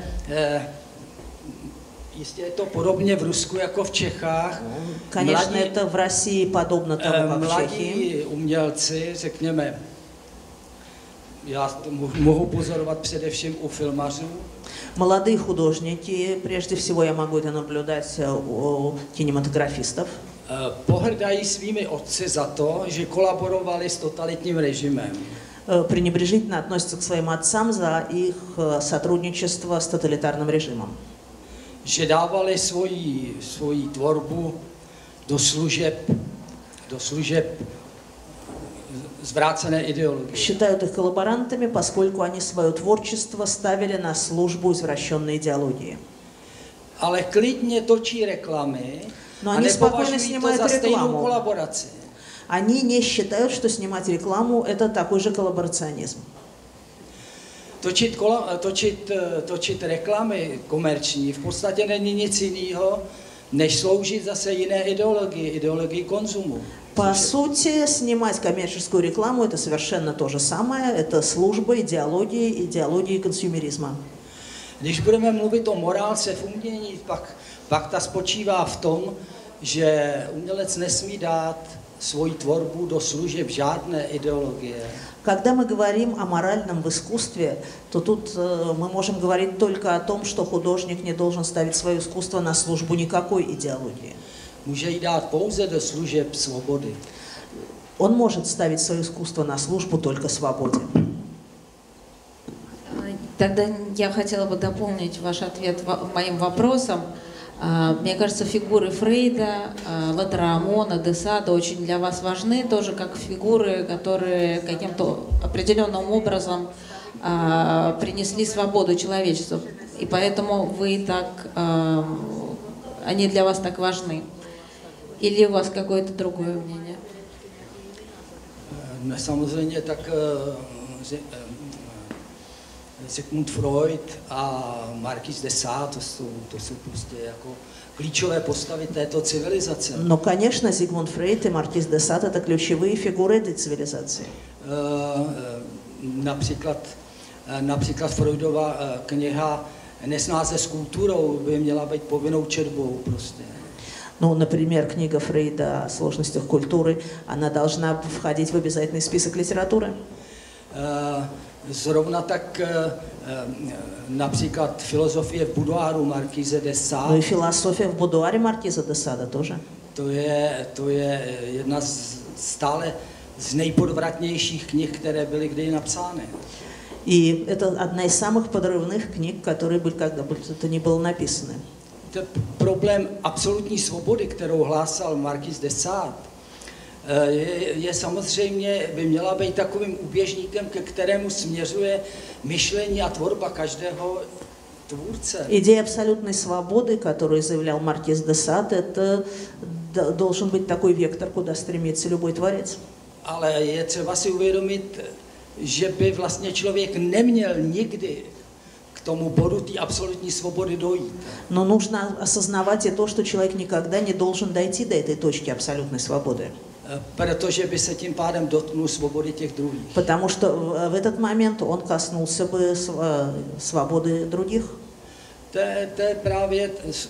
S3: jistě je to podobně v Rusku jako v Čechách.
S2: Конечно,
S3: mladí,
S2: это в России подобно тому, как в Чехии.
S3: Mladí umělci, řekněme, já to mohu pozorovat především u filmařů.
S2: Молодые художники, прежде всего я могу это наблюдать у кинематографистов.
S3: Pohrdají svými otci za to, že kolaborovali s totalitním režimem.
S2: Пренебрежительно относятся к своим отцам за их сотрудничество с тоталитарным режимом.
S3: Že dávali svoji, svoji tvorbu do služeb, do služeb zvrácené ideologie.
S2: Считают их коллаборантами, поскольку они свое творчество ставили на службу извращенной идеологии.
S3: Ale klidně točí reklamy
S2: Но
S3: a
S2: они спокойно
S3: nepovažují to
S2: снимают
S3: za stejnou
S2: рекламу.
S3: kolaboraci.
S2: Они не считают, что снимать рекламу – это такой же коллаборационизм.
S3: Točit, kola, točit, točit reklamy komerční v podstatě není nic jiného, než sloužit zase jiné ideologii, ideologii konzumu.
S2: По сути, снимать коммерческую рекламу – это совершенно то же самое. Это служба идеологии, идеологии консюмеризма.
S3: Když budeme mluvit o morálce v umění, pak, pak ta spočívá v tom, že umělec nesmí dát svoji tvorbu do služeb žádné ideologie.
S2: Когда мы говорим о моральном в искусстве, то тут э, мы можем говорить только о том, что художник не должен ставить свое искусство на службу никакой идеологии.
S3: Může jí dát pouze do služeb svobody.
S2: Он может ставить свое искусство на службу только свободе.
S1: Тогда я хотела бы дополнить ваш ответ моим вопросом. Мне кажется, фигуры Фрейда, Латерамона, де Сада очень для вас важны, тоже как фигуры, которые каким-то определенным образом принесли свободу человечеству. И поэтому вы так, они для вас так важны. Или у вас какое-то другое мнение?
S3: Samozřejmě tak Sigmund Freud a Marquis de Sade, to jsou, to jsou prostě jako klíčové postavy této civilizace.
S2: Но, конечно, Зигмунд Фрейд и Маркиз де Сад – это ключевые фигуры этой цивилизации.
S3: Například, například Freudova kniha Nesnáze s kulturou by měla být povinnou četbou prostě.
S2: Ну, например, книга Фрейда о сложностях культуры, она должна входить в обязательный список литературы.
S3: Zrovna tak například filozofie v budoáru Marquise de Sade.
S2: Ну и философия в будуаре Маркиза де Сада тоже.
S3: To je, to je jedna z stále z nejpodvratnějších knih, které byly kdy napsány.
S2: И это одна из самых подрывных книг, которые были когда бы это ни было написаны.
S3: Problém absolutní svobody, kterou hlásal Marquis de Sade, je, je samozřejmě, by měla být takovým úběžníkem, ke kterému směřuje myšlení a tvorba každého tvůrce.
S2: Идея абсолютной свободы, которую заявлял Маркиз де Сад, это должен быть такой вектор, куда стремится любой творец.
S3: Ale je třeba si uvědomit, že by vlastně člověk neměl nikdy k tomu bodu té absolutní svobody dojít.
S2: Но нужно осознавать и то, что человек никогда не должен дойти до этой точки абсолютной свободы.
S3: Protože by se tím pádem dotknul svobody těch druhých.
S2: Потому что в этот момент он коснулся бы свободы других.
S3: To je, to je právě,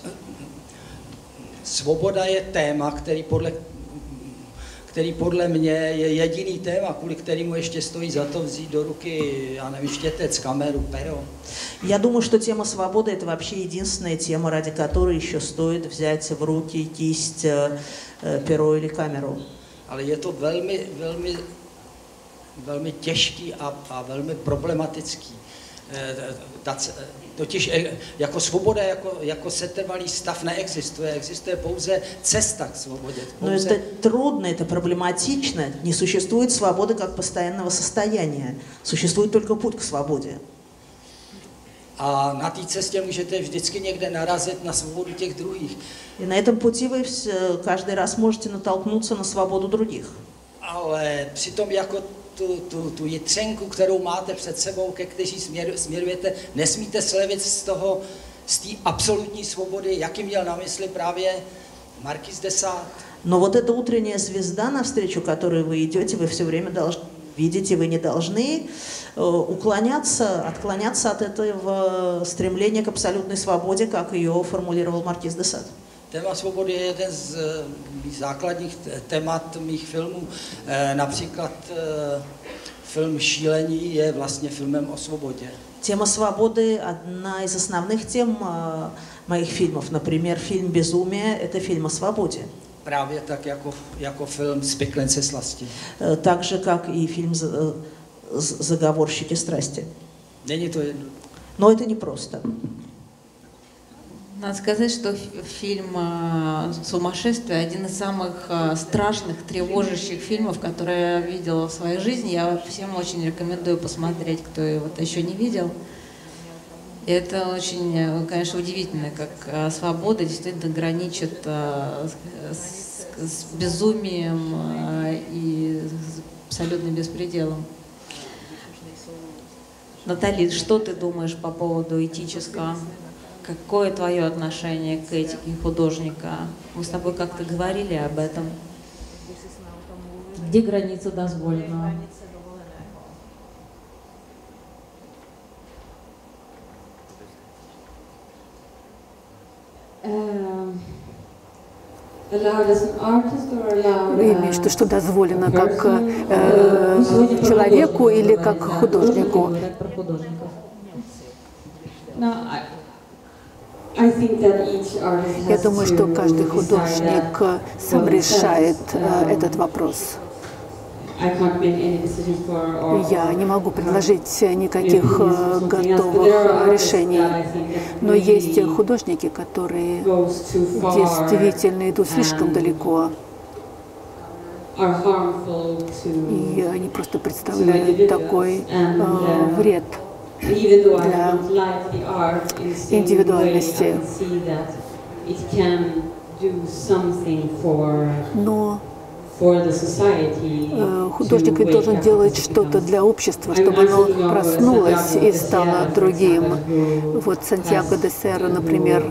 S3: svoboda je téma, který podle, který podle mě je jediný téma, kvůli kterému ještě stojí za to vzít do ruky, já nevím, štětec, kameru, pero.
S2: Я думаю, что тема свободы – это вообще единственная тема, ради которой еще стоит взять в руки кисть, перо или камеру.
S3: Ale je to velmi, velmi, velmi těžký a, a velmi problematický. Totiž jako svoboda, jako, jako setrvalý stav neexistuje, existuje pouze cesta к свободе.
S2: Но это трудно, это проблематично, не существует свободы как постоянного состояния, существует только путь к свободе.
S3: A na té cestě můžete vždycky někde narazit na svobodu těch druhých.
S2: И на этом пути вы каждый раз можете натолкнуться на свободу других.
S3: Ale přitom jako tu, tu, tu jitřenku, kterou máte před sebou, ke kteří směr, směrujete, nesmíte slevit z toho, z té absolutní svobody, jaký měl na mysli právě Marquis de Sade.
S2: Но вот эта утренняя звезда, навстречу которой вы идете, вы все время должны видите, вы не должны уклоняться, отклоняться от этого стремления к абсолютной свободе, как ее формулировал Маркиз де Сад.
S3: Téma svobody je jeden z základních témat mých filmů. Například film Šílení je vlastně filmem o svobodě.
S2: Тема свободы – одна из основных тем моих фильмов. Например, фильм «Безумие» – это фильм о свободе.
S3: Právě tak jako, jako film Spiklence slasti.
S2: Так же, как и фильм «Заговорщики страсти».
S3: Není to jedno.
S2: Но это не просто.
S1: Надо сказать, что фильм «Сумасшествие» один из самых страшных, тревожащих фильмов, которые я видела в своей жизни. Я всем очень рекомендую посмотреть, кто его еще не видел. И это очень, конечно, удивительно, как свобода действительно граничит с, с безумием и с абсолютным беспределом. Натали, что ты думаешь по поводу этического? Какое твое отношение к этике художника? Мы с тобой как-то говорили об этом.
S5: Где граница дозволенного?
S4: Вы имеете в виду, что дозволено как э, человеку или как художнику? Я думаю, что каждый художник сам решает э, этот вопрос. Я не могу предложить никаких готовых решений, но есть художники, которые действительно идут слишком далеко, и они просто представляют такой э, вред для индивидуальности. Но художник ведь должен делать что-то для общества, чтобы оно проснулось и стало другим. Вот Сантьяго де Серра, например,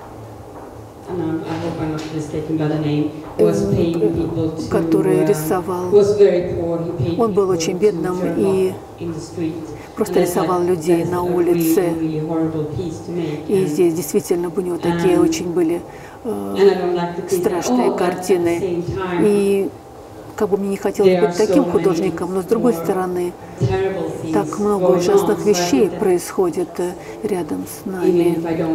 S4: который рисовал, он был очень бедным и просто рисовал людей на улице. И здесь действительно у него такие очень были страшные картины. И как бы мне не хотелось быть таким художником, но с другой стороны, так много ужасных вещей происходит рядом с нами.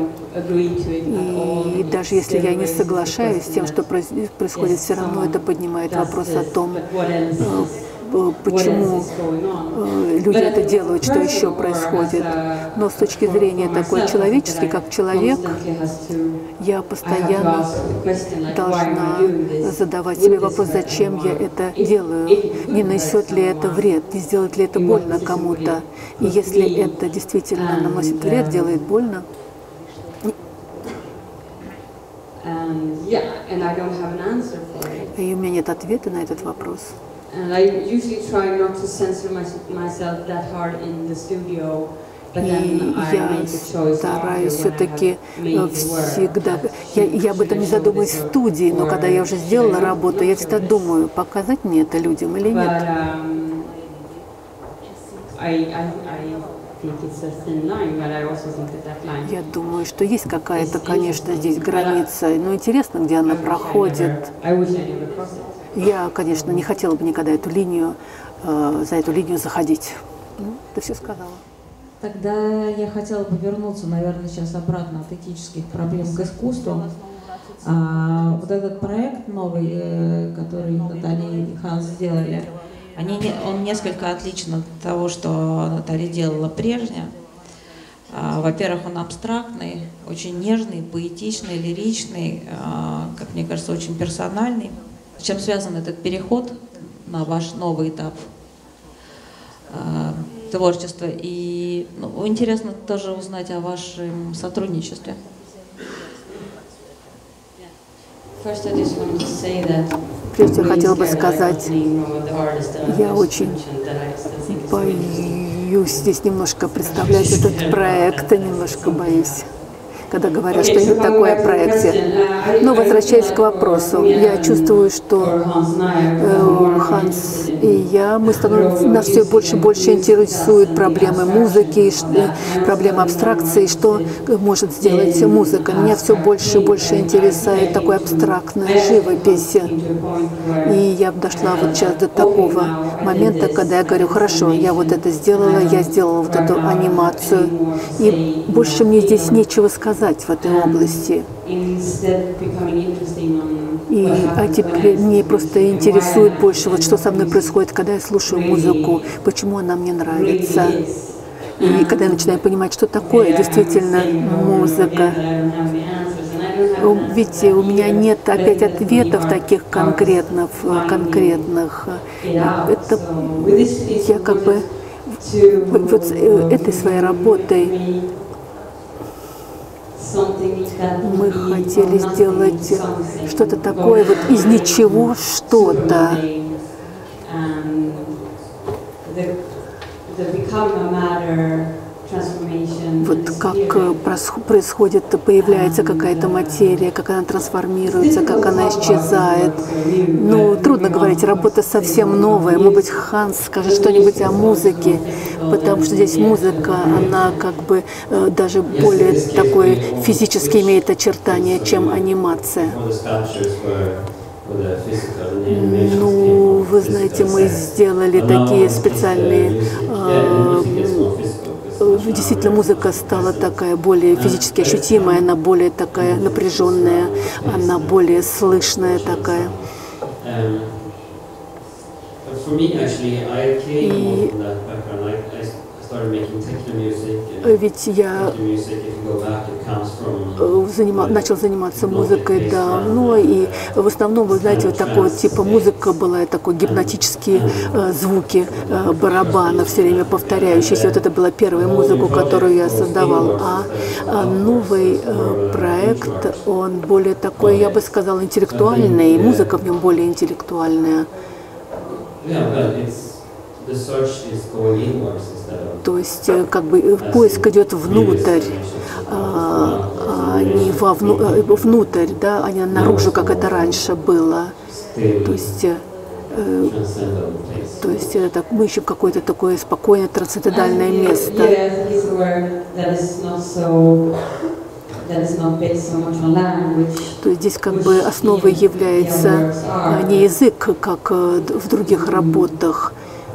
S4: И даже если я не соглашаюсь с тем, что происходит, все равно это поднимает вопрос о том, почему люди это делают, что еще происходит. Но с точки зрения такой человеческой, как человек, я постоянно должна задавать себе вопрос, зачем я это делаю, не нанесет ли это вред, не сделает ли это больно кому-то. И если это действительно наносит вред, делает больно, и у меня нет ответа на этот вопрос.
S6: And I usually try not to censor my, myself that hard in the studio
S4: И я стараюсь все-таки всегда, я, я об этом не задумываюсь в студии, но когда я уже сделала работу, я всегда думаю, показать мне это людям или нет. Я думаю, что есть какая-то, конечно, здесь граница, но интересно, где она проходит. Я, конечно, не хотела бы никогда эту линию, э, за эту линию заходить. Ну, ты все сказала.
S5: Тогда я хотела бы вернуться, наверное, сейчас обратно от этических проблем к искусству. А, вот этот проект новый, э, который Наталья и Ханс сделали, они, он несколько отличен от того, что Наталья делала прежде. А, во-первых, он абстрактный, очень нежный, поэтичный, лиричный, а, как мне кажется, очень персональный. С чем связан этот переход на ваш новый этап а, творчества? И ну, интересно тоже узнать о вашем сотрудничестве.
S4: Прежде я хотела бы сказать, я очень боюсь здесь немножко представлять этот проект, немножко боюсь, когда говорят, что нет такой о проекте. Но возвращаясь к вопросу, я чувствую, что э, Ханс и я, мы становимся, нас все больше и больше интересуют проблемы музыки, проблемы абстракции, что может сделать музыка. Меня все больше и больше интересует такой абстрактная живопись. И я дошла вот сейчас до такого момента, когда я говорю, хорошо, я вот это сделала, я сделала вот эту анимацию, и больше мне здесь нечего сказать в этой области. И, а теперь мне просто интересует больше, вот что со мной происходит, когда я слушаю музыку, почему она мне нравится. И когда я начинаю понимать, что такое действительно музыка. Видите, у меня нет опять ответов таких конкретных, конкретных. Это я как бы вот этой своей работой мы хотели сделать что-то такое, вот из ничего что-то. Вот как происходит, появляется какая-то материя, как она трансформируется, как она исчезает. Ну, трудно говорить, работа совсем новая. Может быть, Ханс скажет что-нибудь о музыке, потому что здесь музыка, она как бы даже более такое физически имеет очертания, чем анимация. Ну, вы знаете, мы сделали такие специальные... Э, действительно, музыка стала такая более физически ощутимая, она более такая напряженная, она более слышная такая. И ведь я занима, начал заниматься музыкой давно, и в основном, вы знаете, вот такого типа музыка была, такой гипнотические э, звуки э, барабана, все время повторяющиеся. Вот это была первая музыка, которую я создавал. А, а новый э, проект, он более такой, я бы сказала, интеллектуальный, и музыка в нем более интеллектуальная. То есть, как бы, поиск идет внутрь, а, а не вовну, внутрь, да, а не наружу, как это раньше было. То есть, э, то есть это, мы ищем какое-то такое спокойное, трансцендентальное место. То есть здесь как бы основой является не язык, как в других работах.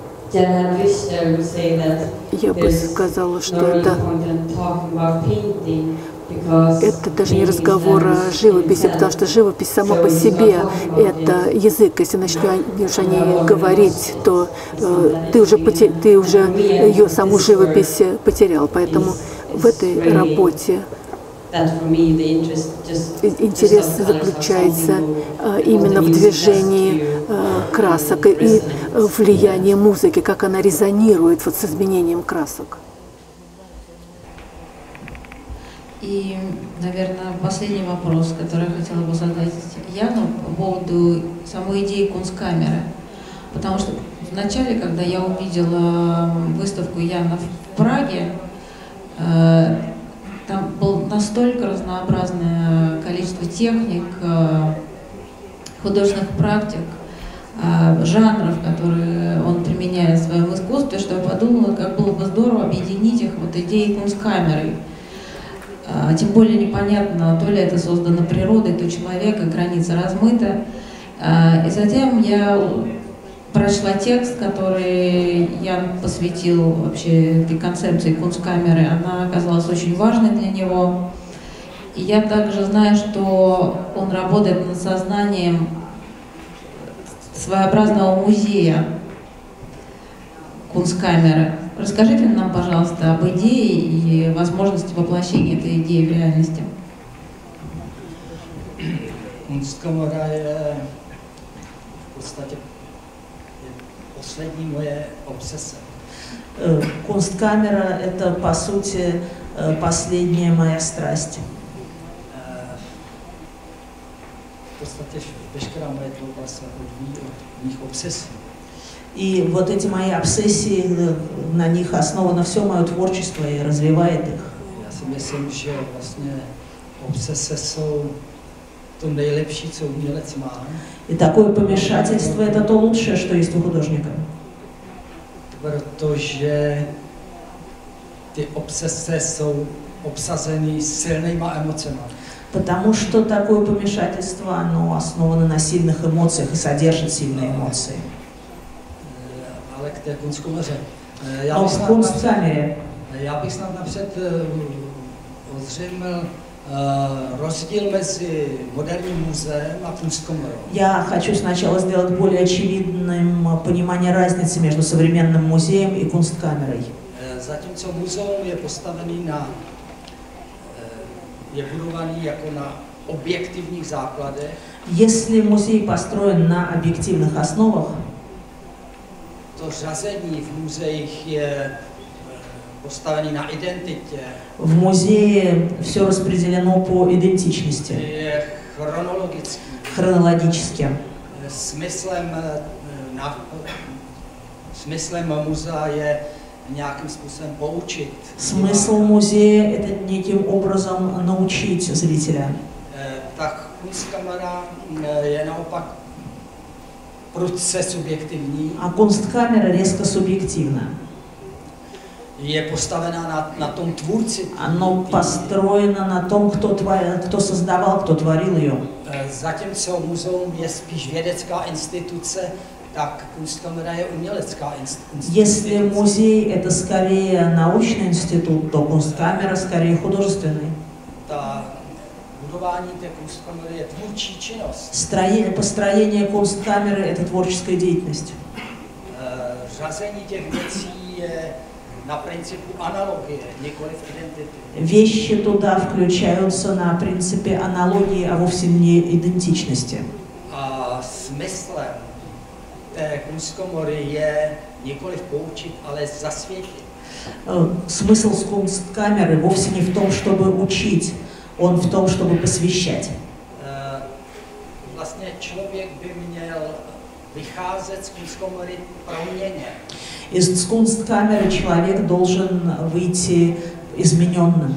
S4: Я бы сказала, что это, это даже не разговор о живописи, потому что живопись сама по себе – это язык. Если начнешь о ней говорить, то э, ты, уже потер, ты уже ее саму живопись потерял. Поэтому в этой работе интерес заключается именно в движении красок и влиянии музыки, как она резонирует вот с изменением красок.
S1: И, наверное, последний вопрос, который я хотела бы задать Яну по поводу самой идеи Кунсткамеры. Потому что вначале, когда я увидела выставку Яна в Праге, Там было настолько разнообразное количество техник, художественных практик, жанров, которые он применяет в своем искусстве, что я подумала, как было бы здорово объединить их вот идеей кунсткамерой. Тем более непонятно, то ли это создано природой, то человека, граница размыта. И затем я прочла текст, который Ян посвятил вообще этой концепции кунсткамеры. Она оказалась очень важной для него. И я также знаю, что он работает над сознанием своеобразного музея кунсткамеры. Расскажите нам, пожалуйста, об идее и возможности воплощения этой идеи в реальности.
S3: Kunstkamera je v podstatě poslední moje obsese.
S2: Kunstkamera – это, по сути, последняя моя страсть.
S3: V podstatě veškerá moje tvorba se odvíjí od mých obsesí.
S2: И вот эти мои обсессии, на них основано все мое творчество и развивает их.
S3: Já si myslím, že vlastně obsese jsou to nejlepší, co umělec má.
S2: И такое помешательство – это то лучшее, что есть у художника.
S3: Protože ty obsese jsou obsazeny silnýma emocemi.
S2: Потому что такое помешательство, оно основано на сильных эмоциях и содержит сильные эмоции.
S3: Ale k té kunstkameře.
S2: Но в кунсткамере
S3: Já bych snad napřed ozřejmil rozdíl mezi moderním muzeem a kunstkamerou.
S2: Я хочу сначала сделать более очевидным понимание разницы между современным музеем и кунсткамерой.
S3: Zatímco muzeum je postavený na, je budovaný jako na objektivních základech.
S2: Если музей построен на объективных основах,
S3: to řazení v muzeích je postavený na identitě.
S2: В музее все распределено по идентичности.
S3: Je chronologicky.
S2: Хронологически.
S3: Smyslem, na, smyslem muzea je nějakým způsobem poučit.
S2: Смысл музея – это неким образом научить зрителя.
S3: Tak kunstkamera je naopak prudce subjektivní.
S2: А кунсткамера резко субъективна.
S3: Je postavená na, na tom tvůrci.
S2: Оно построено на том, кто, творил, кто создавал, кто творил ее.
S3: Zatímco muzeum je spíš vědecká instituce, tak kunstkamera je umělecká instituce.
S2: Если музей – это скорее научный институт, то кунсткамера скорее художественный.
S3: Ta budování té kunstkamery je tvůrčí činnost.
S2: Строение, построение кунсткамеры – это творческая деятельность.
S3: Řazení těch věcí je на принципу аналогии, никакой идентичности.
S2: Вещи туда включаются на принципе аналогии, а вовсе не идентичности.
S3: А смыслом té kunstkomory je nikoliv poučit, ale zasvětit.
S2: Смысл с кунсткамеры вовсе не в том, чтобы учить, он в том, чтобы посвящать.
S3: Vlastně člověk by měl vycházet z kunstkomory proměněn.
S2: Из кунсткамеры человек должен выйти измененным.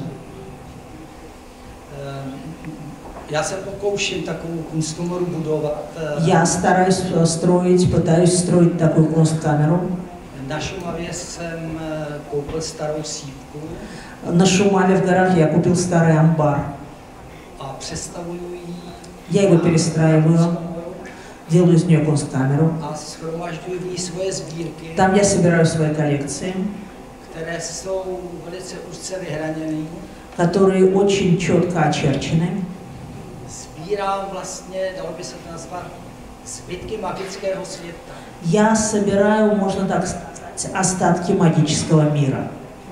S3: Já se pokouším takovou kunstkomoru budovat.
S2: Я стараюсь строить, пытаюсь строить такую кунсткамеру.
S3: Na Šumavě jsem koupil starou sýpku.
S2: На Шумаве в горах я купил старый амбар.
S3: A přestavuju ji.
S2: Я его перестраиваю, делаю из нее кунсткамеру.
S3: A shromažďuji v ní svoje sbírky.
S2: Там я собираю свои коллекции,
S3: které jsou velice úzce vyhraněné.
S2: Которые очень четко очерчены.
S3: Sbírám vlastně, dalo by se to nazvat, zbytky magického světa.
S2: Я собираю, можно так сказать, остатки магического мира.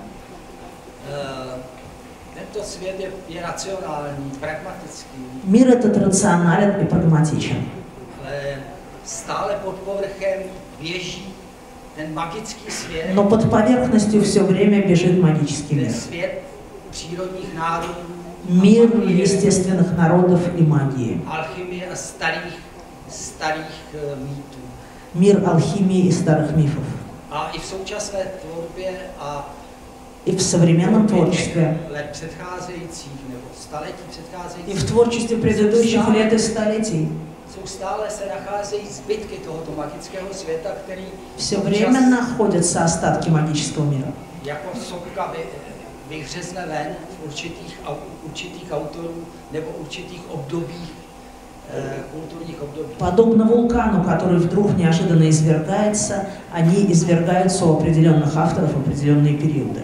S3: Tento svět je, je racionální, pragmatický.
S2: Мир этот рационален и прагматичен.
S3: Ale stále pod povrchem běží ten magický svět.
S2: Но под поверхностью все время бежит магический мир.
S3: Svět přírodních národů.
S2: Мир естественных народов и магии.
S3: Alchymie a starých, starých mýtů.
S2: Мир алхимии и старых мифов.
S3: A i v současné tvorbě a
S2: И в современном творчестве, и в творчестве предыдущих лет и столетий все время находятся остатки магического мира.
S3: Vyhřezne ven v určitých, určitých autorů nebo určitých obdobích, культурных обдобий.
S2: Подобно вулкану, который вдруг неожиданно извергается, они извергаются у определенных авторов в определенные периоды.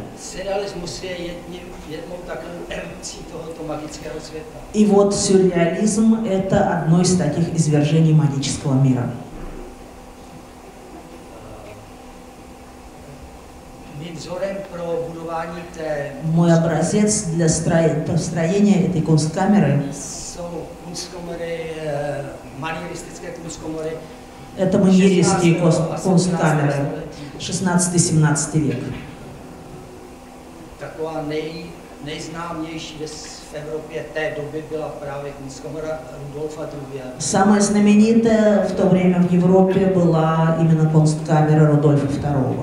S2: И вот сюрреализм – это одно из таких извержений магического мира. Мой образец для строения этой кунсткамеры – это маньеристские кунсткамеры, шестнадцатый-семнадцатый век. Самая знаменитая в то время в Европе была именно кунсткамера Рудольфа второго.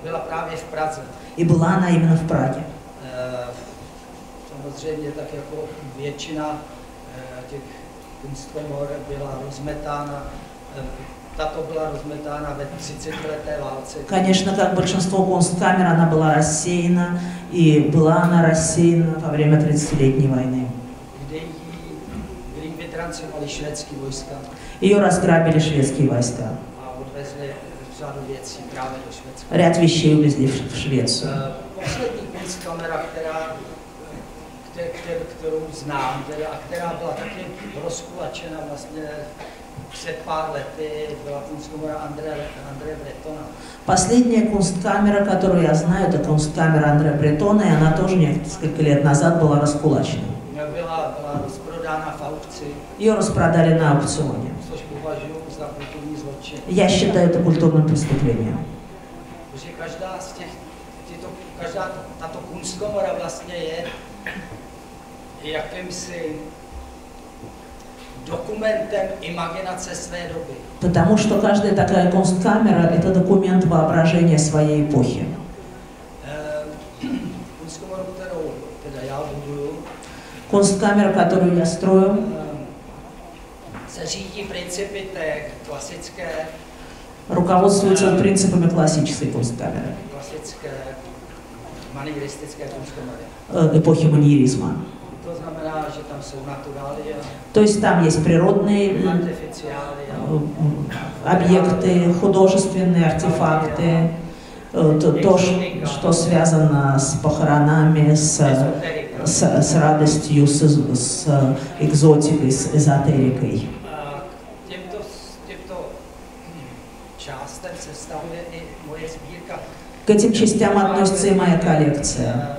S2: И была она именно в Праге.
S3: Samozřejmě tak jako většina těch kunstkomor byla rozmetána, tato byla rozmetána ve třicetileté válce.
S2: Конечно, как большинство кунсткамер, она была рассеяна, и была она рассеяна во время тридцатилетней войны.
S3: Kdy ji vytrancovali švédské vojska.
S2: Ее разграбили шведские войска.
S3: A odvezli řadu věcí právě do Švédska.
S2: Ряд вещей увезли в Швецию.
S3: Poslední kunstkamera, která kterou znám, a která byla taky rozkulačena vlastně před pár lety, byla kunstkamera Andreje Bretona.
S2: Последняя кунсткамера, которую я знаю, это кунсткамера Андрея Бретона, и она тоже несколько лет назад была раскулачена.
S3: Byla, byla rozprodána v aukci.
S2: Ее распродали на аукционе.
S3: Což považuji za kulturní zločin.
S2: Я считаю это культурным преступлением.
S3: Protože každá z těch, tyto, každá tato kunstkomora vlastně je jakýmsi dokumentem imaginace své doby.
S2: Потому что каждая такая кунсткамера – это документ воображения своей эпохи.
S3: Kunstkomoru, kterou teda já buduju,
S2: Кунсткамера, которую я строю,
S3: se řídí principy té klasické,
S2: руководствуется принципами классической кунсткамеры,
S3: klasické manieristické kunstkomory.
S2: эпохи маньеризма.
S3: To znamená, že tam jsou натураlia,
S2: То есть там есть природные объекты, художественные артефакты, то, то что связано с похоронами, с, с, с радостью, с, с экзотикой, с эзотерикой. К этим частям относится и моя коллекция.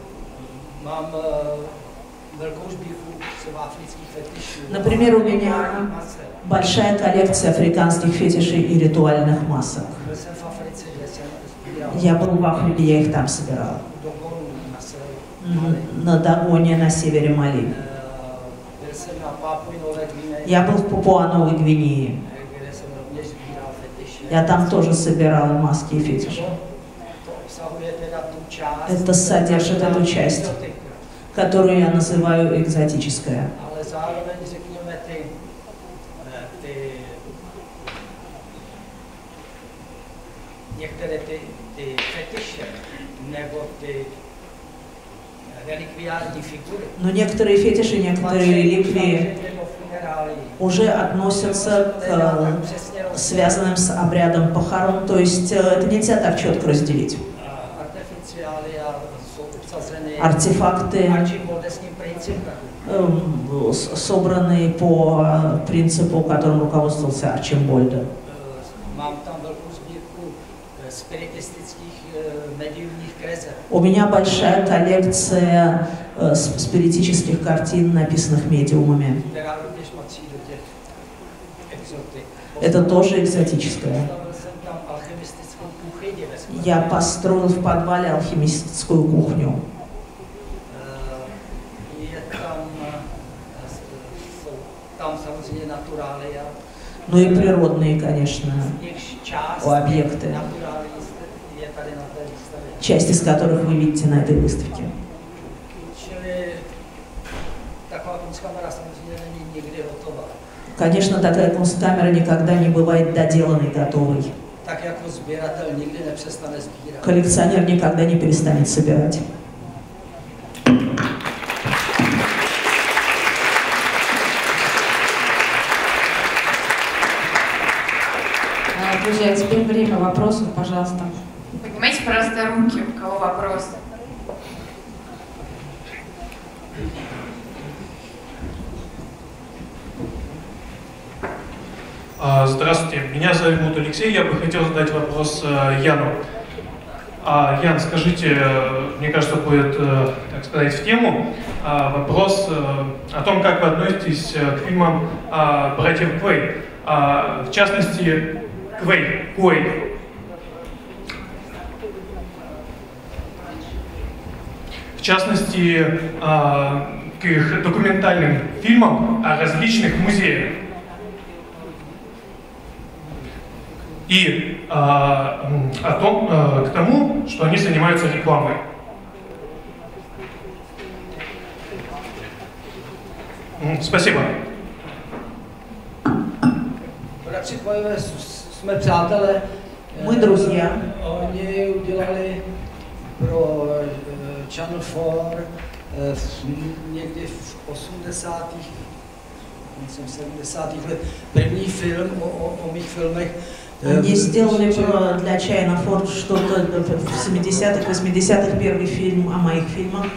S2: Например, у меня большая коллекция африканских фетишей и ритуальных масок. Я был в Африке, я их там собирал. На Дагоне, на севере Мали. Я был в Папуа-Новой Гвинее. Я там тоже собирал маски и фетиши. Это содержит эту часть, которую я называю экзотическая. Но некоторые фетиши, некоторые реликвии уже относятся к связанным с обрядом похорон, то есть это нельзя так четко разделить. Артефакты, собранные по принципу, которым руководствовался Арчимбольд. У меня большая коллекция э, спиритических картин, написанных медиумами. Это тоже экзотическое. Я построил в подвале алхимическую кухню. Ну и природные, конечно, объекты. часть из которых вы видите на этой выставке. Конечно, такая кунсткамера никогда не бывает доделанной, готовой. Коллекционер никогда не перестанет собирать.
S1: Друзья, теперь время вопросов, пожалуйста.
S7: Поднимайте, пожалуйста, руки, у кого вопросы.
S8: Здравствуйте, меня зовут Алексей, я бы хотел задать вопрос Яну. Ян, скажите, мне кажется, будет, так сказать, в тему вопрос о том, как вы относитесь к фильмам братьев Куэй, в частности, Куэй, Куэй. В частности, к их документальным фильмам о различных музеях. И а, о том, а, к тому, что они занимаются рекламой. Спасибо.
S2: Мы друзья.
S3: Они udělali pro Channel four někdy v osmdesátých, koncem sedmdesátých let první film o, o, o mých filmech.
S2: Они сделали про, для Channel four что-то в семидесятых, восьмидесятых первый фильм о моих фильмах.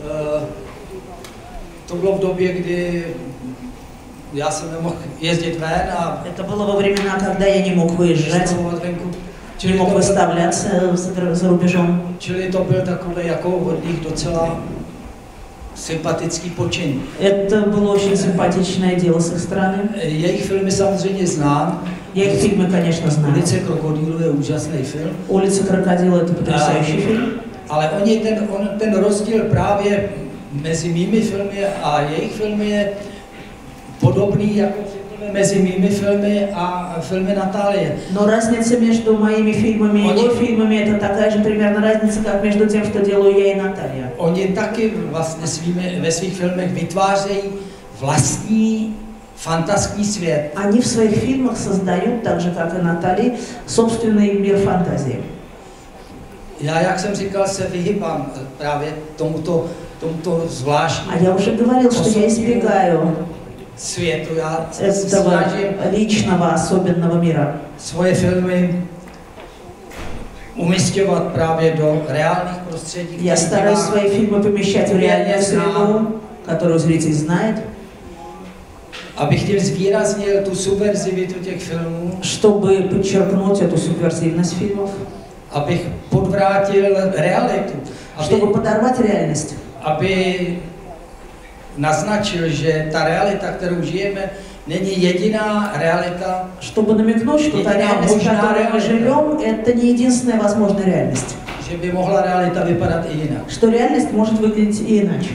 S3: To bylo v době, kdy já jsem nemohl jezdit ven a
S2: это было во времена, когда я не мог выезжать, не мог выставляться за, за рубежом.
S3: Čili to byl takový jako od nich docela sympatický počin.
S2: Это было очень симпатичное дело с их стороны.
S3: Jejich filmy samozřejmě znám.
S2: Я их фильмы, конечно, знаю.
S3: Ulice krokodýlů je úžasný film.
S2: Ulice krokodýlů это потрясающий фильм.
S3: Ale oni ten, on, ten rozdíl právě mezi mými filmy a jejich filmy je podobný jako mezi mými filmy a filmy Natálie.
S2: Но разница между моими фильмами и его фильмами это такая же примерно разница, как между тем, что делаю я и Наталья.
S3: Oni taky vlastně svými, ve svých filmech vytvářejí vlastní фантастический свет.
S2: Они в своих фильмах создают, так же как и Натали, собственный мир фантазии.
S3: Já, jak jsem říkal, se vyhýbám právě tomuto, tomuto zvláštnímu.
S2: А я уже говорил, что я избегаю
S3: světu. Já
S2: этого личного, особенного мира.
S3: Svoje filmy umístěvat právě do reálných prostředí.
S2: Я стараюсь свои фильмы помещать в реальную среду, которую зритель знает.
S3: Abych tím zvýraznil tu subverzivitu těch filmů.
S2: Чтобы подчеркнуть эту субверсивность фильмов.
S3: Abych podvrátil realitu.
S2: Чтобы подорвать реальность.
S3: Aby naznačil, že ta realita, kterou žijeme, není jediná realita.
S2: Чтобы намекнуть, что та реальность, в которой мы живем, это не единственная возможная реальность.
S3: Že by mohla realita vypadat i jinak.
S2: Что реальность может выглядеть и иначе.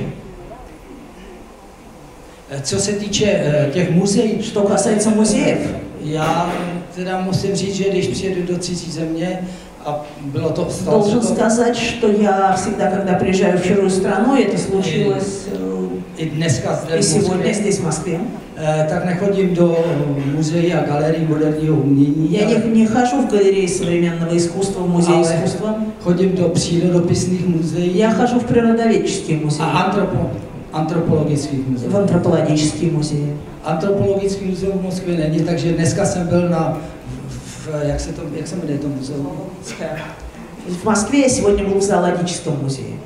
S3: Co se týče těch muzeí,
S2: что касается музеев,
S3: já teda musím říct, že když přijedu do cizí země, a bylo to
S2: должен сказать, что я всегда, когда приезжаю в чужую страну, это случилось
S3: и dneska
S2: и сегодня здесь в Москве,
S3: tak nechodím do muzeí a galerií moderního umění.
S2: Я не, не хожу в галереи современного искусства, в музей искусства.
S3: Chodím do přírodopisných muzeí.
S2: Я хожу в природоведческие музеи.
S3: A antropo, antropologických muzeí.
S2: В антропологические музеи.
S3: Antropologický muzeum v Moskvě není, takže dneska jsem byl na, v, jak se to, jak se jmenuje to muzeum?
S2: В Москве я сегодня был в зоологическом музее.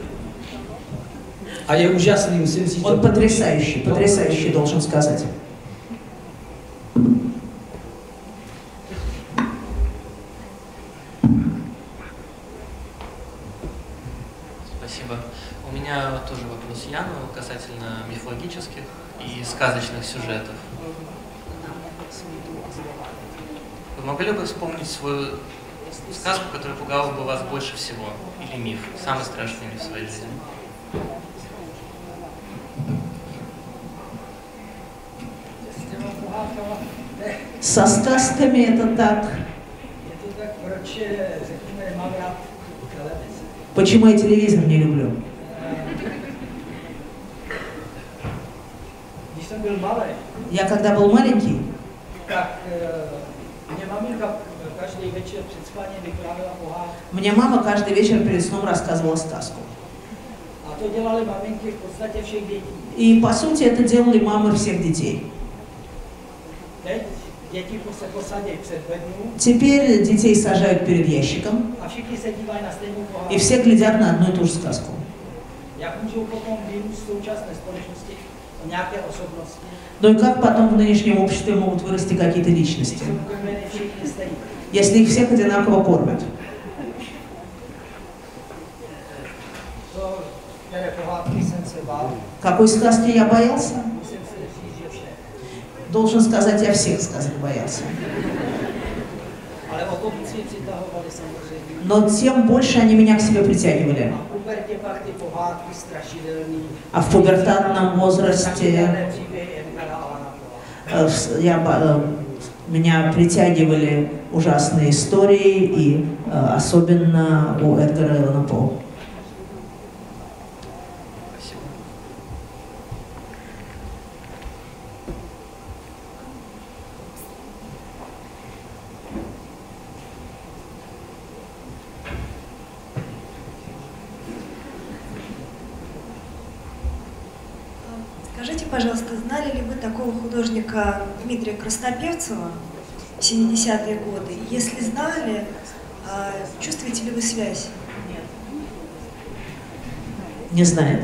S3: A je úžasný, musím říct.
S2: Он потрясающий, потрясающий, должен сказать.
S9: Спасибо. У меня тоже вопрос Яну касательно мифологических и сказочных сюжетов. Вы могли бы вспомнить свою сказку, которая пугала бы вас больше всего? Или миф? Самый страшный миф в своей жизни?
S2: Со сказками это так.
S3: Je to tak, proč, řekněme, mám
S2: Почему я телевизор не люблю? Я когда был маленький, мне мама каждый вечер перед сном рассказывала сказку. И по сути это делали мамы всех детей. Теперь детей сажают перед ящиком, и все глядят на одну и ту же сказку. Ну и как потом в нынешнем обществе могут вырасти какие-то личности, если их всех одинаково кормят? Какой сказки я боялся? Должен сказать, я всех сказок боялся. Но тем больше они меня к себе притягивали. А в пубертатном возрасте я, меня притягивали ужасные истории, и особенно у Эдгара Эллана По.
S10: Скажите, пожалуйста, знали ли вы такого художника Дмитрия Краснопевцева в семидесятые годы? Если знали, чувствуете ли вы связь?
S2: Нет. Не знает.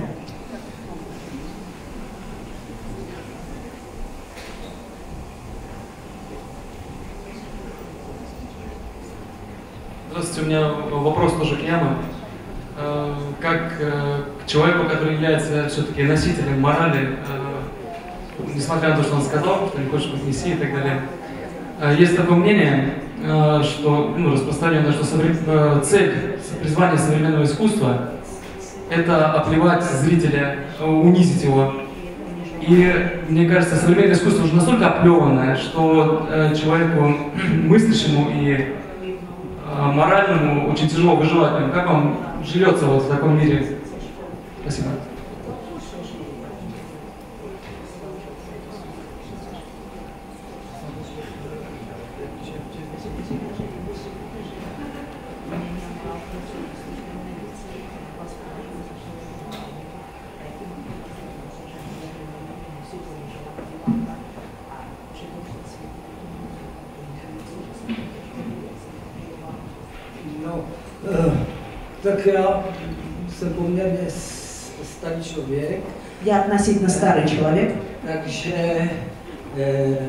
S11: Здравствуйте, у меня вопрос тоже к Яну. Как к человеку, который является все-таки носителем морали, несмотря на то, что он сказал, что не хочет быть мессией и так далее, есть такое мнение, что, ну, распространенное, что цель, призвание современного искусства – это оплевать зрителя, унизить его. И мне кажется, современное искусство уже настолько оплеванное, что человеку мыслящему и моральному очень тяжело выживать. Как вам живется вот в таком мире? Спасибо.
S3: Tak já jsem poměrně starý člověk.
S2: Я относительно старый человек.
S3: Takže eh,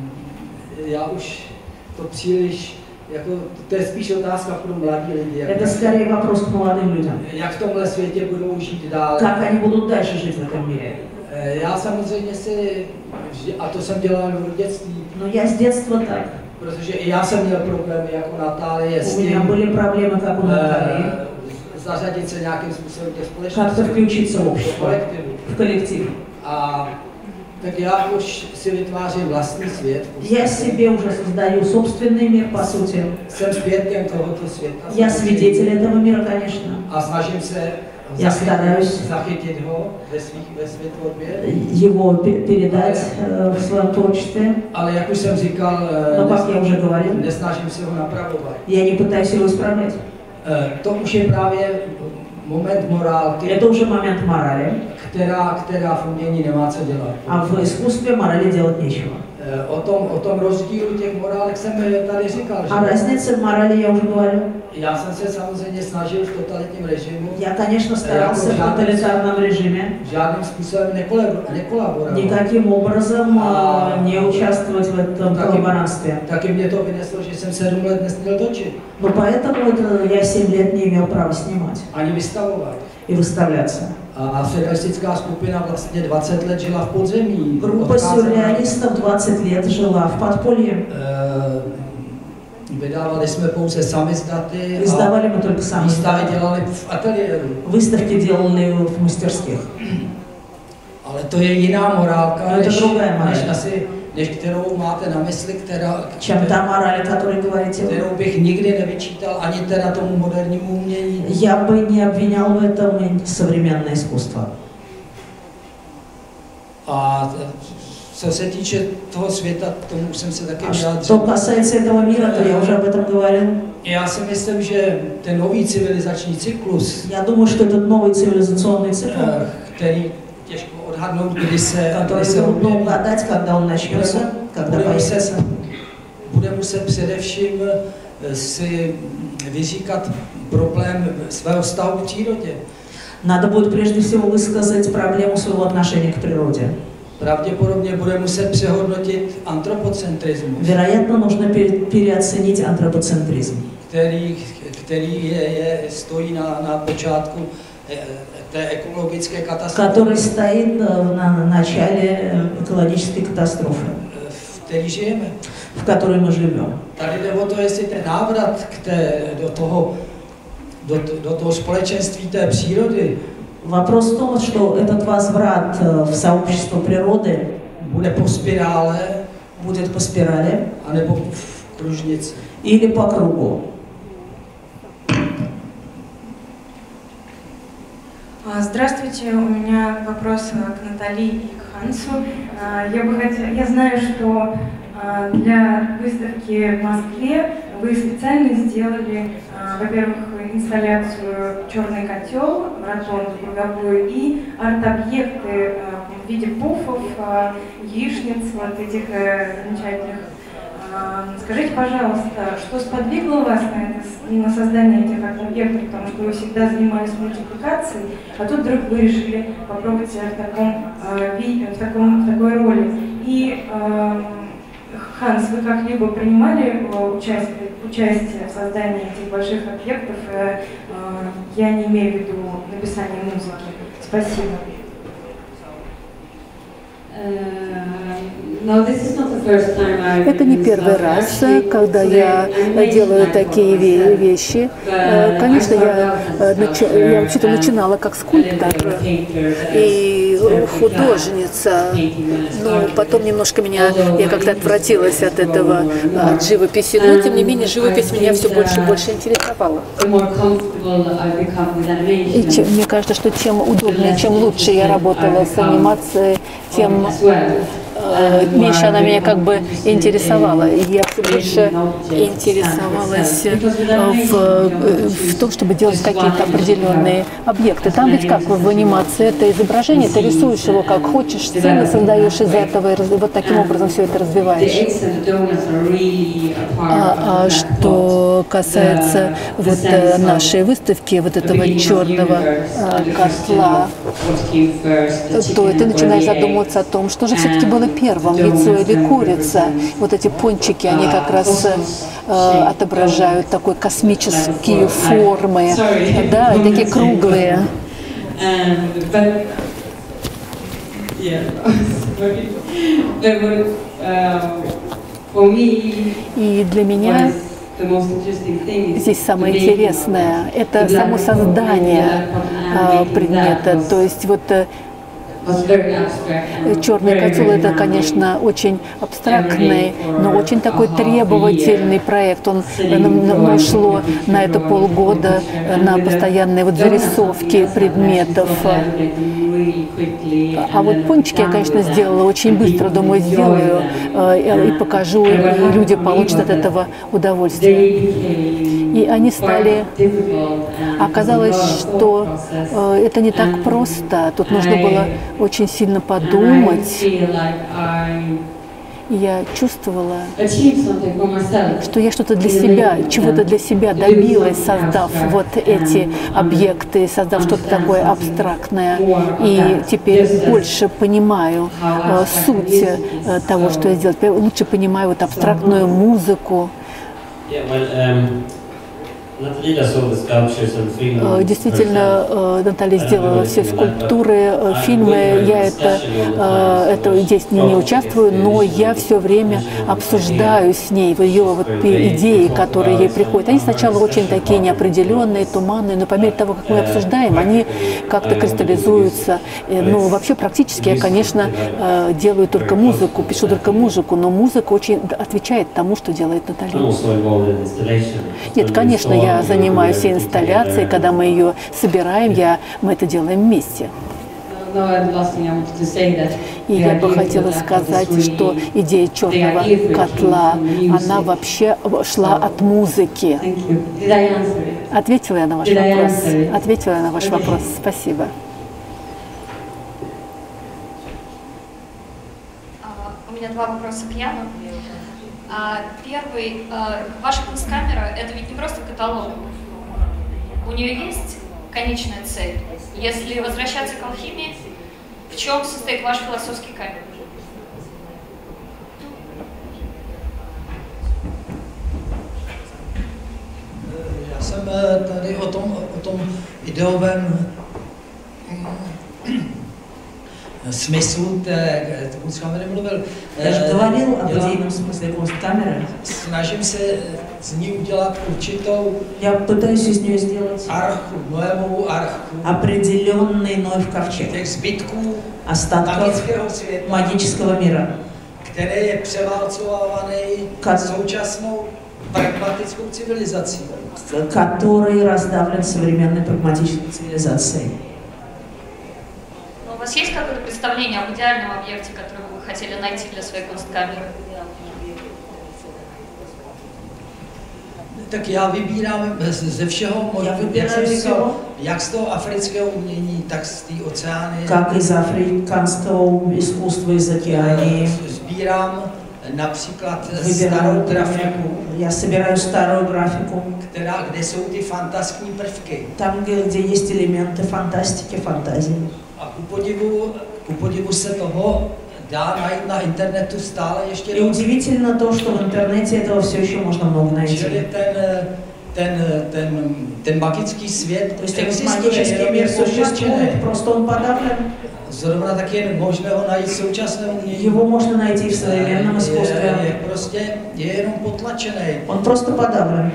S3: já už to příliš, jako, to je spíš otázka pro mladí lidi.
S2: Это скорее вопрос к молодым людям.
S3: Jak v tomhle světě budou žít dál.
S2: Как они будут дальше жить в этом мире?
S3: Eh, já samozřejmě si, a to jsem dělal v dětství.
S2: Но я с детства так.
S3: Protože i já jsem měl problémy jako Natálie s tím.
S2: У меня были проблемы, как у Натальи.
S3: Zařadit se nějakým způsobem ke společnosti.
S2: Как-то включиться в общество, в коллектив.
S3: A tak já už si vytvářím vlastní svět.
S2: Я себе уже создаю собственный мир, по сути.
S3: Jsem svědkem tohoto světa.
S2: Я свидетель этого мира, конечно.
S3: A snažím se
S2: Я стараюсь
S3: zachytit ho ve svých, ve své tvorbě.
S2: Его передать в своем творчестве.
S3: Ale jak už jsem říkal,
S2: Но, как я уже говорил,
S3: nesnažím se ho napravovat.
S2: Я не пытаюсь его исправлять.
S3: To už je právě moment morálky.
S2: Это уже момент морали.
S3: Která, která v umění nemá co dělat.
S2: А в искусстве морали делать нечего.
S3: O tom, o tom rozdílu těch morálek jsem tady říkal.
S2: А разница в морали я уже говорил.
S3: Já jsem se samozřejmě snažil v totalitním režimu.
S2: Я, конечно, старался в тоталитарном режиме.
S3: Žádným způsobem nekolaborovat.
S2: Никаким образом а, не участвовать в этом коллаборантстве.
S3: Taky mě to vyneslo, že jsem sedm let nesměl točit.
S2: Но поэтому это, я семь лет не имел права снимать.
S3: Ani vystavovat.
S2: И выставляться.
S3: A surrealistická skupina vlastně dvacet let žila v podzemí.
S2: Группа сюрреалистов двадцать лет жила в подполье.
S3: Vydávali jsme pouze samizdaty
S2: Издавали мы только сами.
S3: Výstavy dělali v ateliéru.
S2: Выставки делали в мастерских.
S3: Ale to je jiná morálka, než, než asi než kterou máte na mysli, která,
S2: чем та мораль, о которой говорите вы.
S3: kterou bych nikdy nevyčítal ani teda tomu modernímu umění.
S2: Я бы не обвинял в этом современное искусство.
S3: A co se týče toho světa, tomu jsem se taky vyjádřil.
S2: Что касается этого мира, то я уже об этом говорил.
S3: Já si myslím, že ten nový civilizační cyklus,
S2: я думаю, что этот новый цивилизационный цикл,
S3: který těžko odhadnout, kdy se,
S2: который трудно угадать, когда он начнется, когда появится,
S3: bude muset především si vyříkat problém svého vztahu k přírodě.
S2: Надо будет прежде всего высказать проблему своего отношения к природе.
S3: Pravděpodobně bude muset přehodnotit antropocentrismus.
S2: Вероятно, нужно переоценить антропоцентризм,
S3: který, který je, je, stojí na, na počátku té ekologické katastrofy.
S2: Который стоит на начале экологической катастрофы,
S3: v které žijeme.
S2: В которой мы живем.
S3: Tady jde o to, jestli ten návrat k té, do, toho, do, do toho společenství té přírody.
S2: Вопрос в том, что этот возврат в сообщество природы
S3: bude po spirále,
S2: будет по спирали,
S3: anebo v kružnici.
S2: Или по кругу.
S12: Здравствуйте, у меня вопрос к Натали и к Хансу. Я бы хотела, я знаю, что для выставки в Москве вы специально сделали, во-первых, инсталляцию «Черный котел», ротонду круговую и арт-объекты в виде пуфов, яичниц, вот этих замечательных. Скажите, пожалуйста, что сподвигло вас на, это, на создание этих арт-объектов, потому что вы всегда занимались мультипликацией, а тут вдруг вы решили попробовать себя в, таком, в, таком, в такой роли. И, Ханс, вы как-либо принимали участие, участие в создании этих больших объектов? Я не имею в виду написание музыки. Спасибо.
S4: Это не первый раз, когда я делаю такие вещи. Конечно, я, я вообще-то начинала как скульптор и художница, но потом немножко меня, я как-то отвратилась от этого, от живописи, но тем не менее живопись меня все больше и больше интересовала. И чем, мне кажется, что чем удобнее, чем лучше я работала с анимацией, тем меньше она меня как бы интересовала. И я все больше интересовалась в, в том, чтобы делать какие-то определенные объекты. Там ведь как в анимации это изображение, ты рисуешь его как хочешь, сцены создаешь из этого, и вот таким образом все это развиваешь. А, а что касается вот нашей выставки, вот этого черного котла, то ты начинаешь задумываться о том, что же все-таки было первым, яйцо или курица. Вот эти пончики, они как раз э, отображают такой космические формы, да, и такие круглые. И для меня здесь самое интересное – это само создание э, предмета, то есть вот «Черный котел» — это, конечно, очень абстрактный, но очень такой требовательный проект. Он нам ушло на это полгода, на постоянные вот зарисовки предметов. А вот пончики я, конечно, сделала очень быстро, думаю, сделаю и покажу, и люди получат от этого удовольствие. И они стали... Оказалось, что это не так просто. Тут нужно было очень сильно подумать. И я чувствовала, что я что-то для себя, чего-то для себя добилась, создав вот эти объекты, создав что-то такое абстрактное. И теперь больше понимаю э, суть э, того, что я сделала. Лучше понимаю вот абстрактную музыку. Действительно, Наталья сделала все скульптуры, фильмы. Я это, это здесь не, не участвую, но я все время обсуждаю с ней ее вот идеи, которые ей приходят. Они сначала очень такие неопределенные, туманные, но по мере того, как мы обсуждаем, они как-то кристаллизуются. Ну, вообще, практически я, конечно, делаю только музыку, пишу только музыку, но музыка очень отвечает тому, что делает Наталья. Нет, конечно, я занимаюсь инсталляцией, когда мы ее собираем, я, мы это делаем вместе. И я бы хотела сказать, что идея черного котла, она вообще шла от музыки. Ответила я на ваш вопрос? Ответила я на ваш вопрос. Спасибо.
S13: У меня два вопроса к Яну. Первый, ваша kunstkamera — это ведь не просто каталог. У нее есть конечная цель. Если возвращаться к алхимии, в чем состоит ваш философский камень?
S3: Já jsem tady o tom, o tom ideovém смыслу kunstkamery mluvil.
S2: Я же говорил об идейном смысле kunstkamera.
S3: Snažím se z ní udělat určitou
S2: Я пытаюсь из нее сделать
S3: archu, Noémovu archu,
S2: определенный Ноев ковчег,
S3: těch zbytků
S2: остатков магического мира,
S3: který je převálcovávaný současnou pragmatickou civilizací,
S2: который раздавлен современной прагматической цивилизацией.
S13: У вас есть какое-то представление об идеальном объекте, который вы хотели найти для своей kunstkamery?
S3: Tak já vybírám ze všeho, jak jsem říkal, jak z toho afrického umění, tak z té oceány.
S2: Как из африканского искусства, из океании.
S3: Sbírám například starou grafiku.
S2: Я собираю старую графику,
S3: která, kde jsou ty fantastické prvky.
S2: Там, где есть элементы фантастики, фантазии.
S3: A ku podivu, ku podivu se toho dá najít na internetu stále ještě.
S2: И удивительно то, что в интернете этого все еще можно много найти.
S3: Čili ten, ten, ten, ten magický svět,
S2: то есть этот магический мир существует, просто он подавлен.
S3: Zrovna tak je možné ho najít v současném umění.
S2: Его можно найти в современном искусстве.
S3: Je, je prostě, je jenom potlačený.
S2: Он просто подавлен.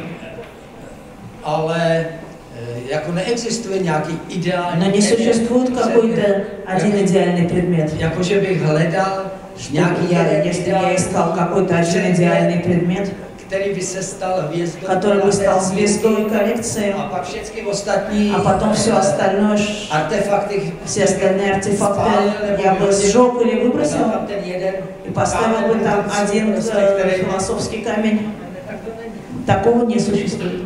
S3: Ale jako neexistuje nějaký ideální.
S2: Но не существует какой-то один идеальный предмет.
S3: Jakože bych hledal nějaký
S2: я, если я искал какой-то один идеальный предмет,
S3: který by se stal hvězdou,
S2: который бы стал звездой коллекции,
S3: a pak všechny ostatní
S2: а потом все остальное,
S3: артефакты,
S2: все остальные артефакты я бы сжег или выбросил и поставил бы там один философский камень. Такого не существует.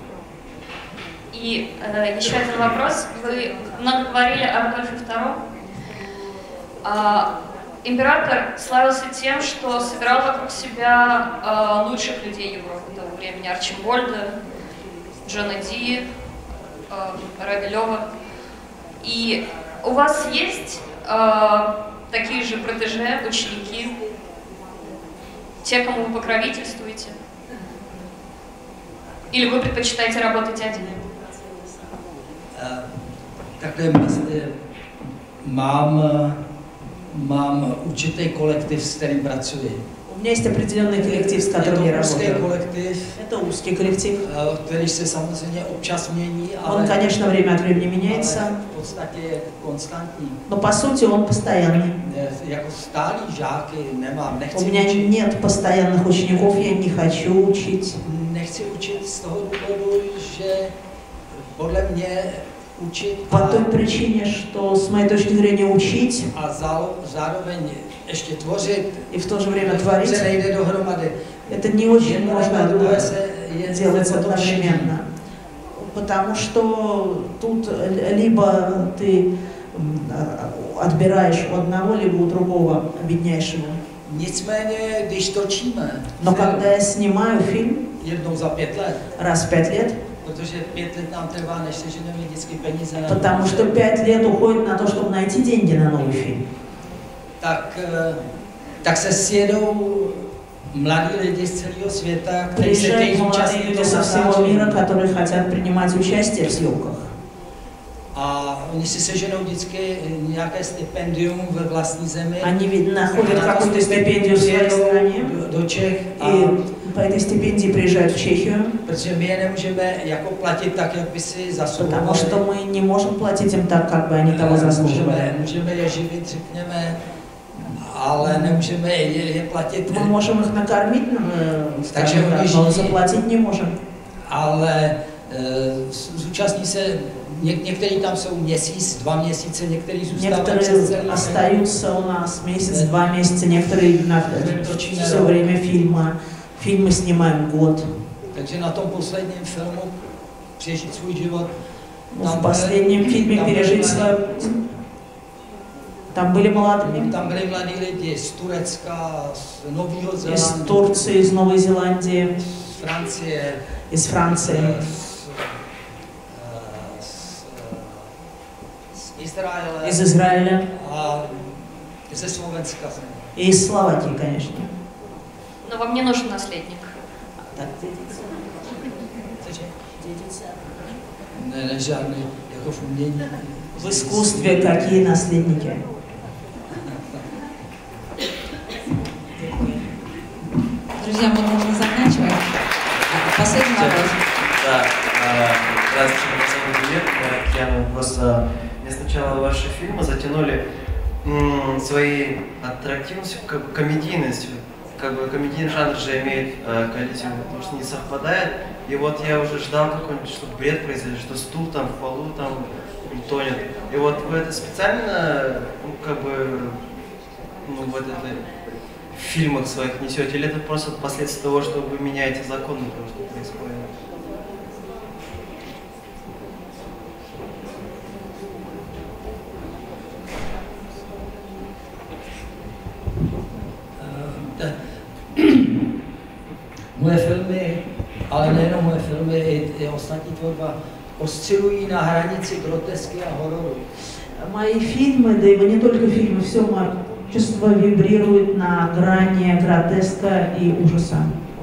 S13: И э, еще один вопрос. Вы много говорили о Рудольфе втором. А, император славился тем, что собирал вокруг себя э, лучших людей Европы того времени. Арчибальда, Джона Ди, э, Равилева. И у вас есть э, такие же протеже, ученики, те, кому вы покровительствуете? Или вы предпочитаете работать один?
S3: Takhle mám, mám určitý kolektiv, s kterým pracuji.
S2: У меня есть определенный коллектив, с которым я работаю.
S3: Коллектив,
S2: это узкий коллектив,
S3: který se samozřejmě občas mění, ale
S2: он, конечно, время от времени меняется,
S3: v podstatě je konstantní.
S2: Но по сути он постоянный.
S3: Jako stálí žáky nemám, nechci
S2: У меня
S3: učit.
S2: нет постоянных учеников, я не хочу учить.
S3: Nechci učit z toho důvodu, že podle mě učit
S2: по той причине, что с моей точки зрения учить
S3: a zároveň ještě tvořit
S2: и в то же время творить,
S3: nejde dohromady.
S2: Это не очень можно делать одновременно, потому что тут либо ты отбираешь у одного, либо у другого, объединяешь его.
S3: Nicméně, když točíme,
S2: но когда я снимаю фильм,
S3: jednou za pět let,
S2: раз в пять лет,
S3: protože pět let nám trvá, než seženeme vždycky peníze na
S2: потому что пять лет уходит на то, чтобы найти деньги на новый фильм.
S3: Tak, tak se sjedou mladí lidi z celého světa, kteří se
S2: Приезжают
S3: chtějí
S2: молодые
S3: zúčastnit
S2: люди
S3: toho
S2: со всего
S3: natáčení.
S2: мира, которые хотят принимать участие в съемках.
S3: A oni si seženou vždycky nějaké stipendium ve vlastní zemi.
S2: Они ведь находят какую-то стипендию в своей стране.
S3: Do, do Čech. A
S2: и по этой стипендии приезжают в Чехию.
S3: Protože my je nemůžeme jako platit tak, jak by si zasloužili.
S2: Потому что мы не можем платить им так, как бы они того заслуживали.
S3: Můžeme, můžeme je živit, řekněme, ale nemůžeme je, je platit.
S2: Мы можем их накормить,
S3: takže
S2: так, но заплатить не можем.
S3: Ale e, zúčastní se, něk, některý tam jsou měsíc, dva měsíce, některý zůstávají přes celý.
S2: Остаются у нас месяц, два месяца, некоторые на все время фильма. Фильмы снимаем год.
S3: Takže na tom posledním filmu Přežít svůj život.
S2: В последнем фильме «Пережить свою...» Там были молодые.
S3: Там byli mladí lidi z Turecka, z Nového Zélandu.
S2: Из Турции, из Новой Зеландии.
S3: Z Francie.
S2: Из Франции.
S3: Z Izraele.
S2: Из Израиля.
S3: A ze Slovenska.
S2: И из Словакии, конечно.
S13: Но вам не нужен наследник.
S2: Так,
S3: Ne, ne, žádný, jako v umění.
S2: В искусстве какие наследники?
S1: Друзья, мы нужно заканчивать. Последний вопрос.
S14: Да, здравствуйте, меня зовут Глеб. Я просто мне сначала ваши фильмы затянули м, своей аттрактивностью, как бы комедийностью. Как бы комедийный жанр же имеет э, коллизию, потому что не совпадает. И вот я уже ждал какой-нибудь, чтобы бред произошел, что стул там в полу там тонет. И вот вы это специально, ну, как бы, ну, вот это в фильмах своих несете, или это просто последствия того, что вы меняете законы, того, что происходит?
S3: Moje filmy, ale nejenom moje filmy, i, i ostatní tvorba oscilují na hranici grotesky a hororu.
S2: Мои фильмы, да и не только фильмы, все мое чувство вибрирует на грани гротеска и ужаса.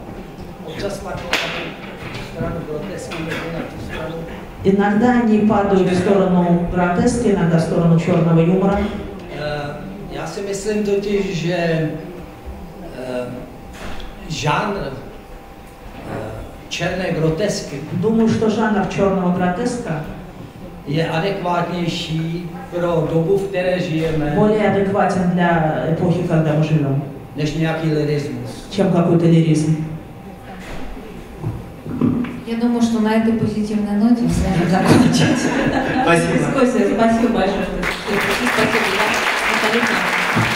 S2: Иногда они падают в сторону гротеска, иногда в сторону черного юмора.
S3: Já si myslím totiž, že žánr černé grotesky
S2: Думаю, что жанр черного гротеска
S3: je adekvátnější pro dobu, v které žijeme,
S2: более адекватен для эпохи, когда мы живем,
S3: než nějaký lirismus.
S2: чем какой-то лиризм.
S5: Я думаю, что на этой позитивной ноте с вами закончить.
S14: Спасибо.
S5: Спасибо большое, что ты пришли. Спасибо.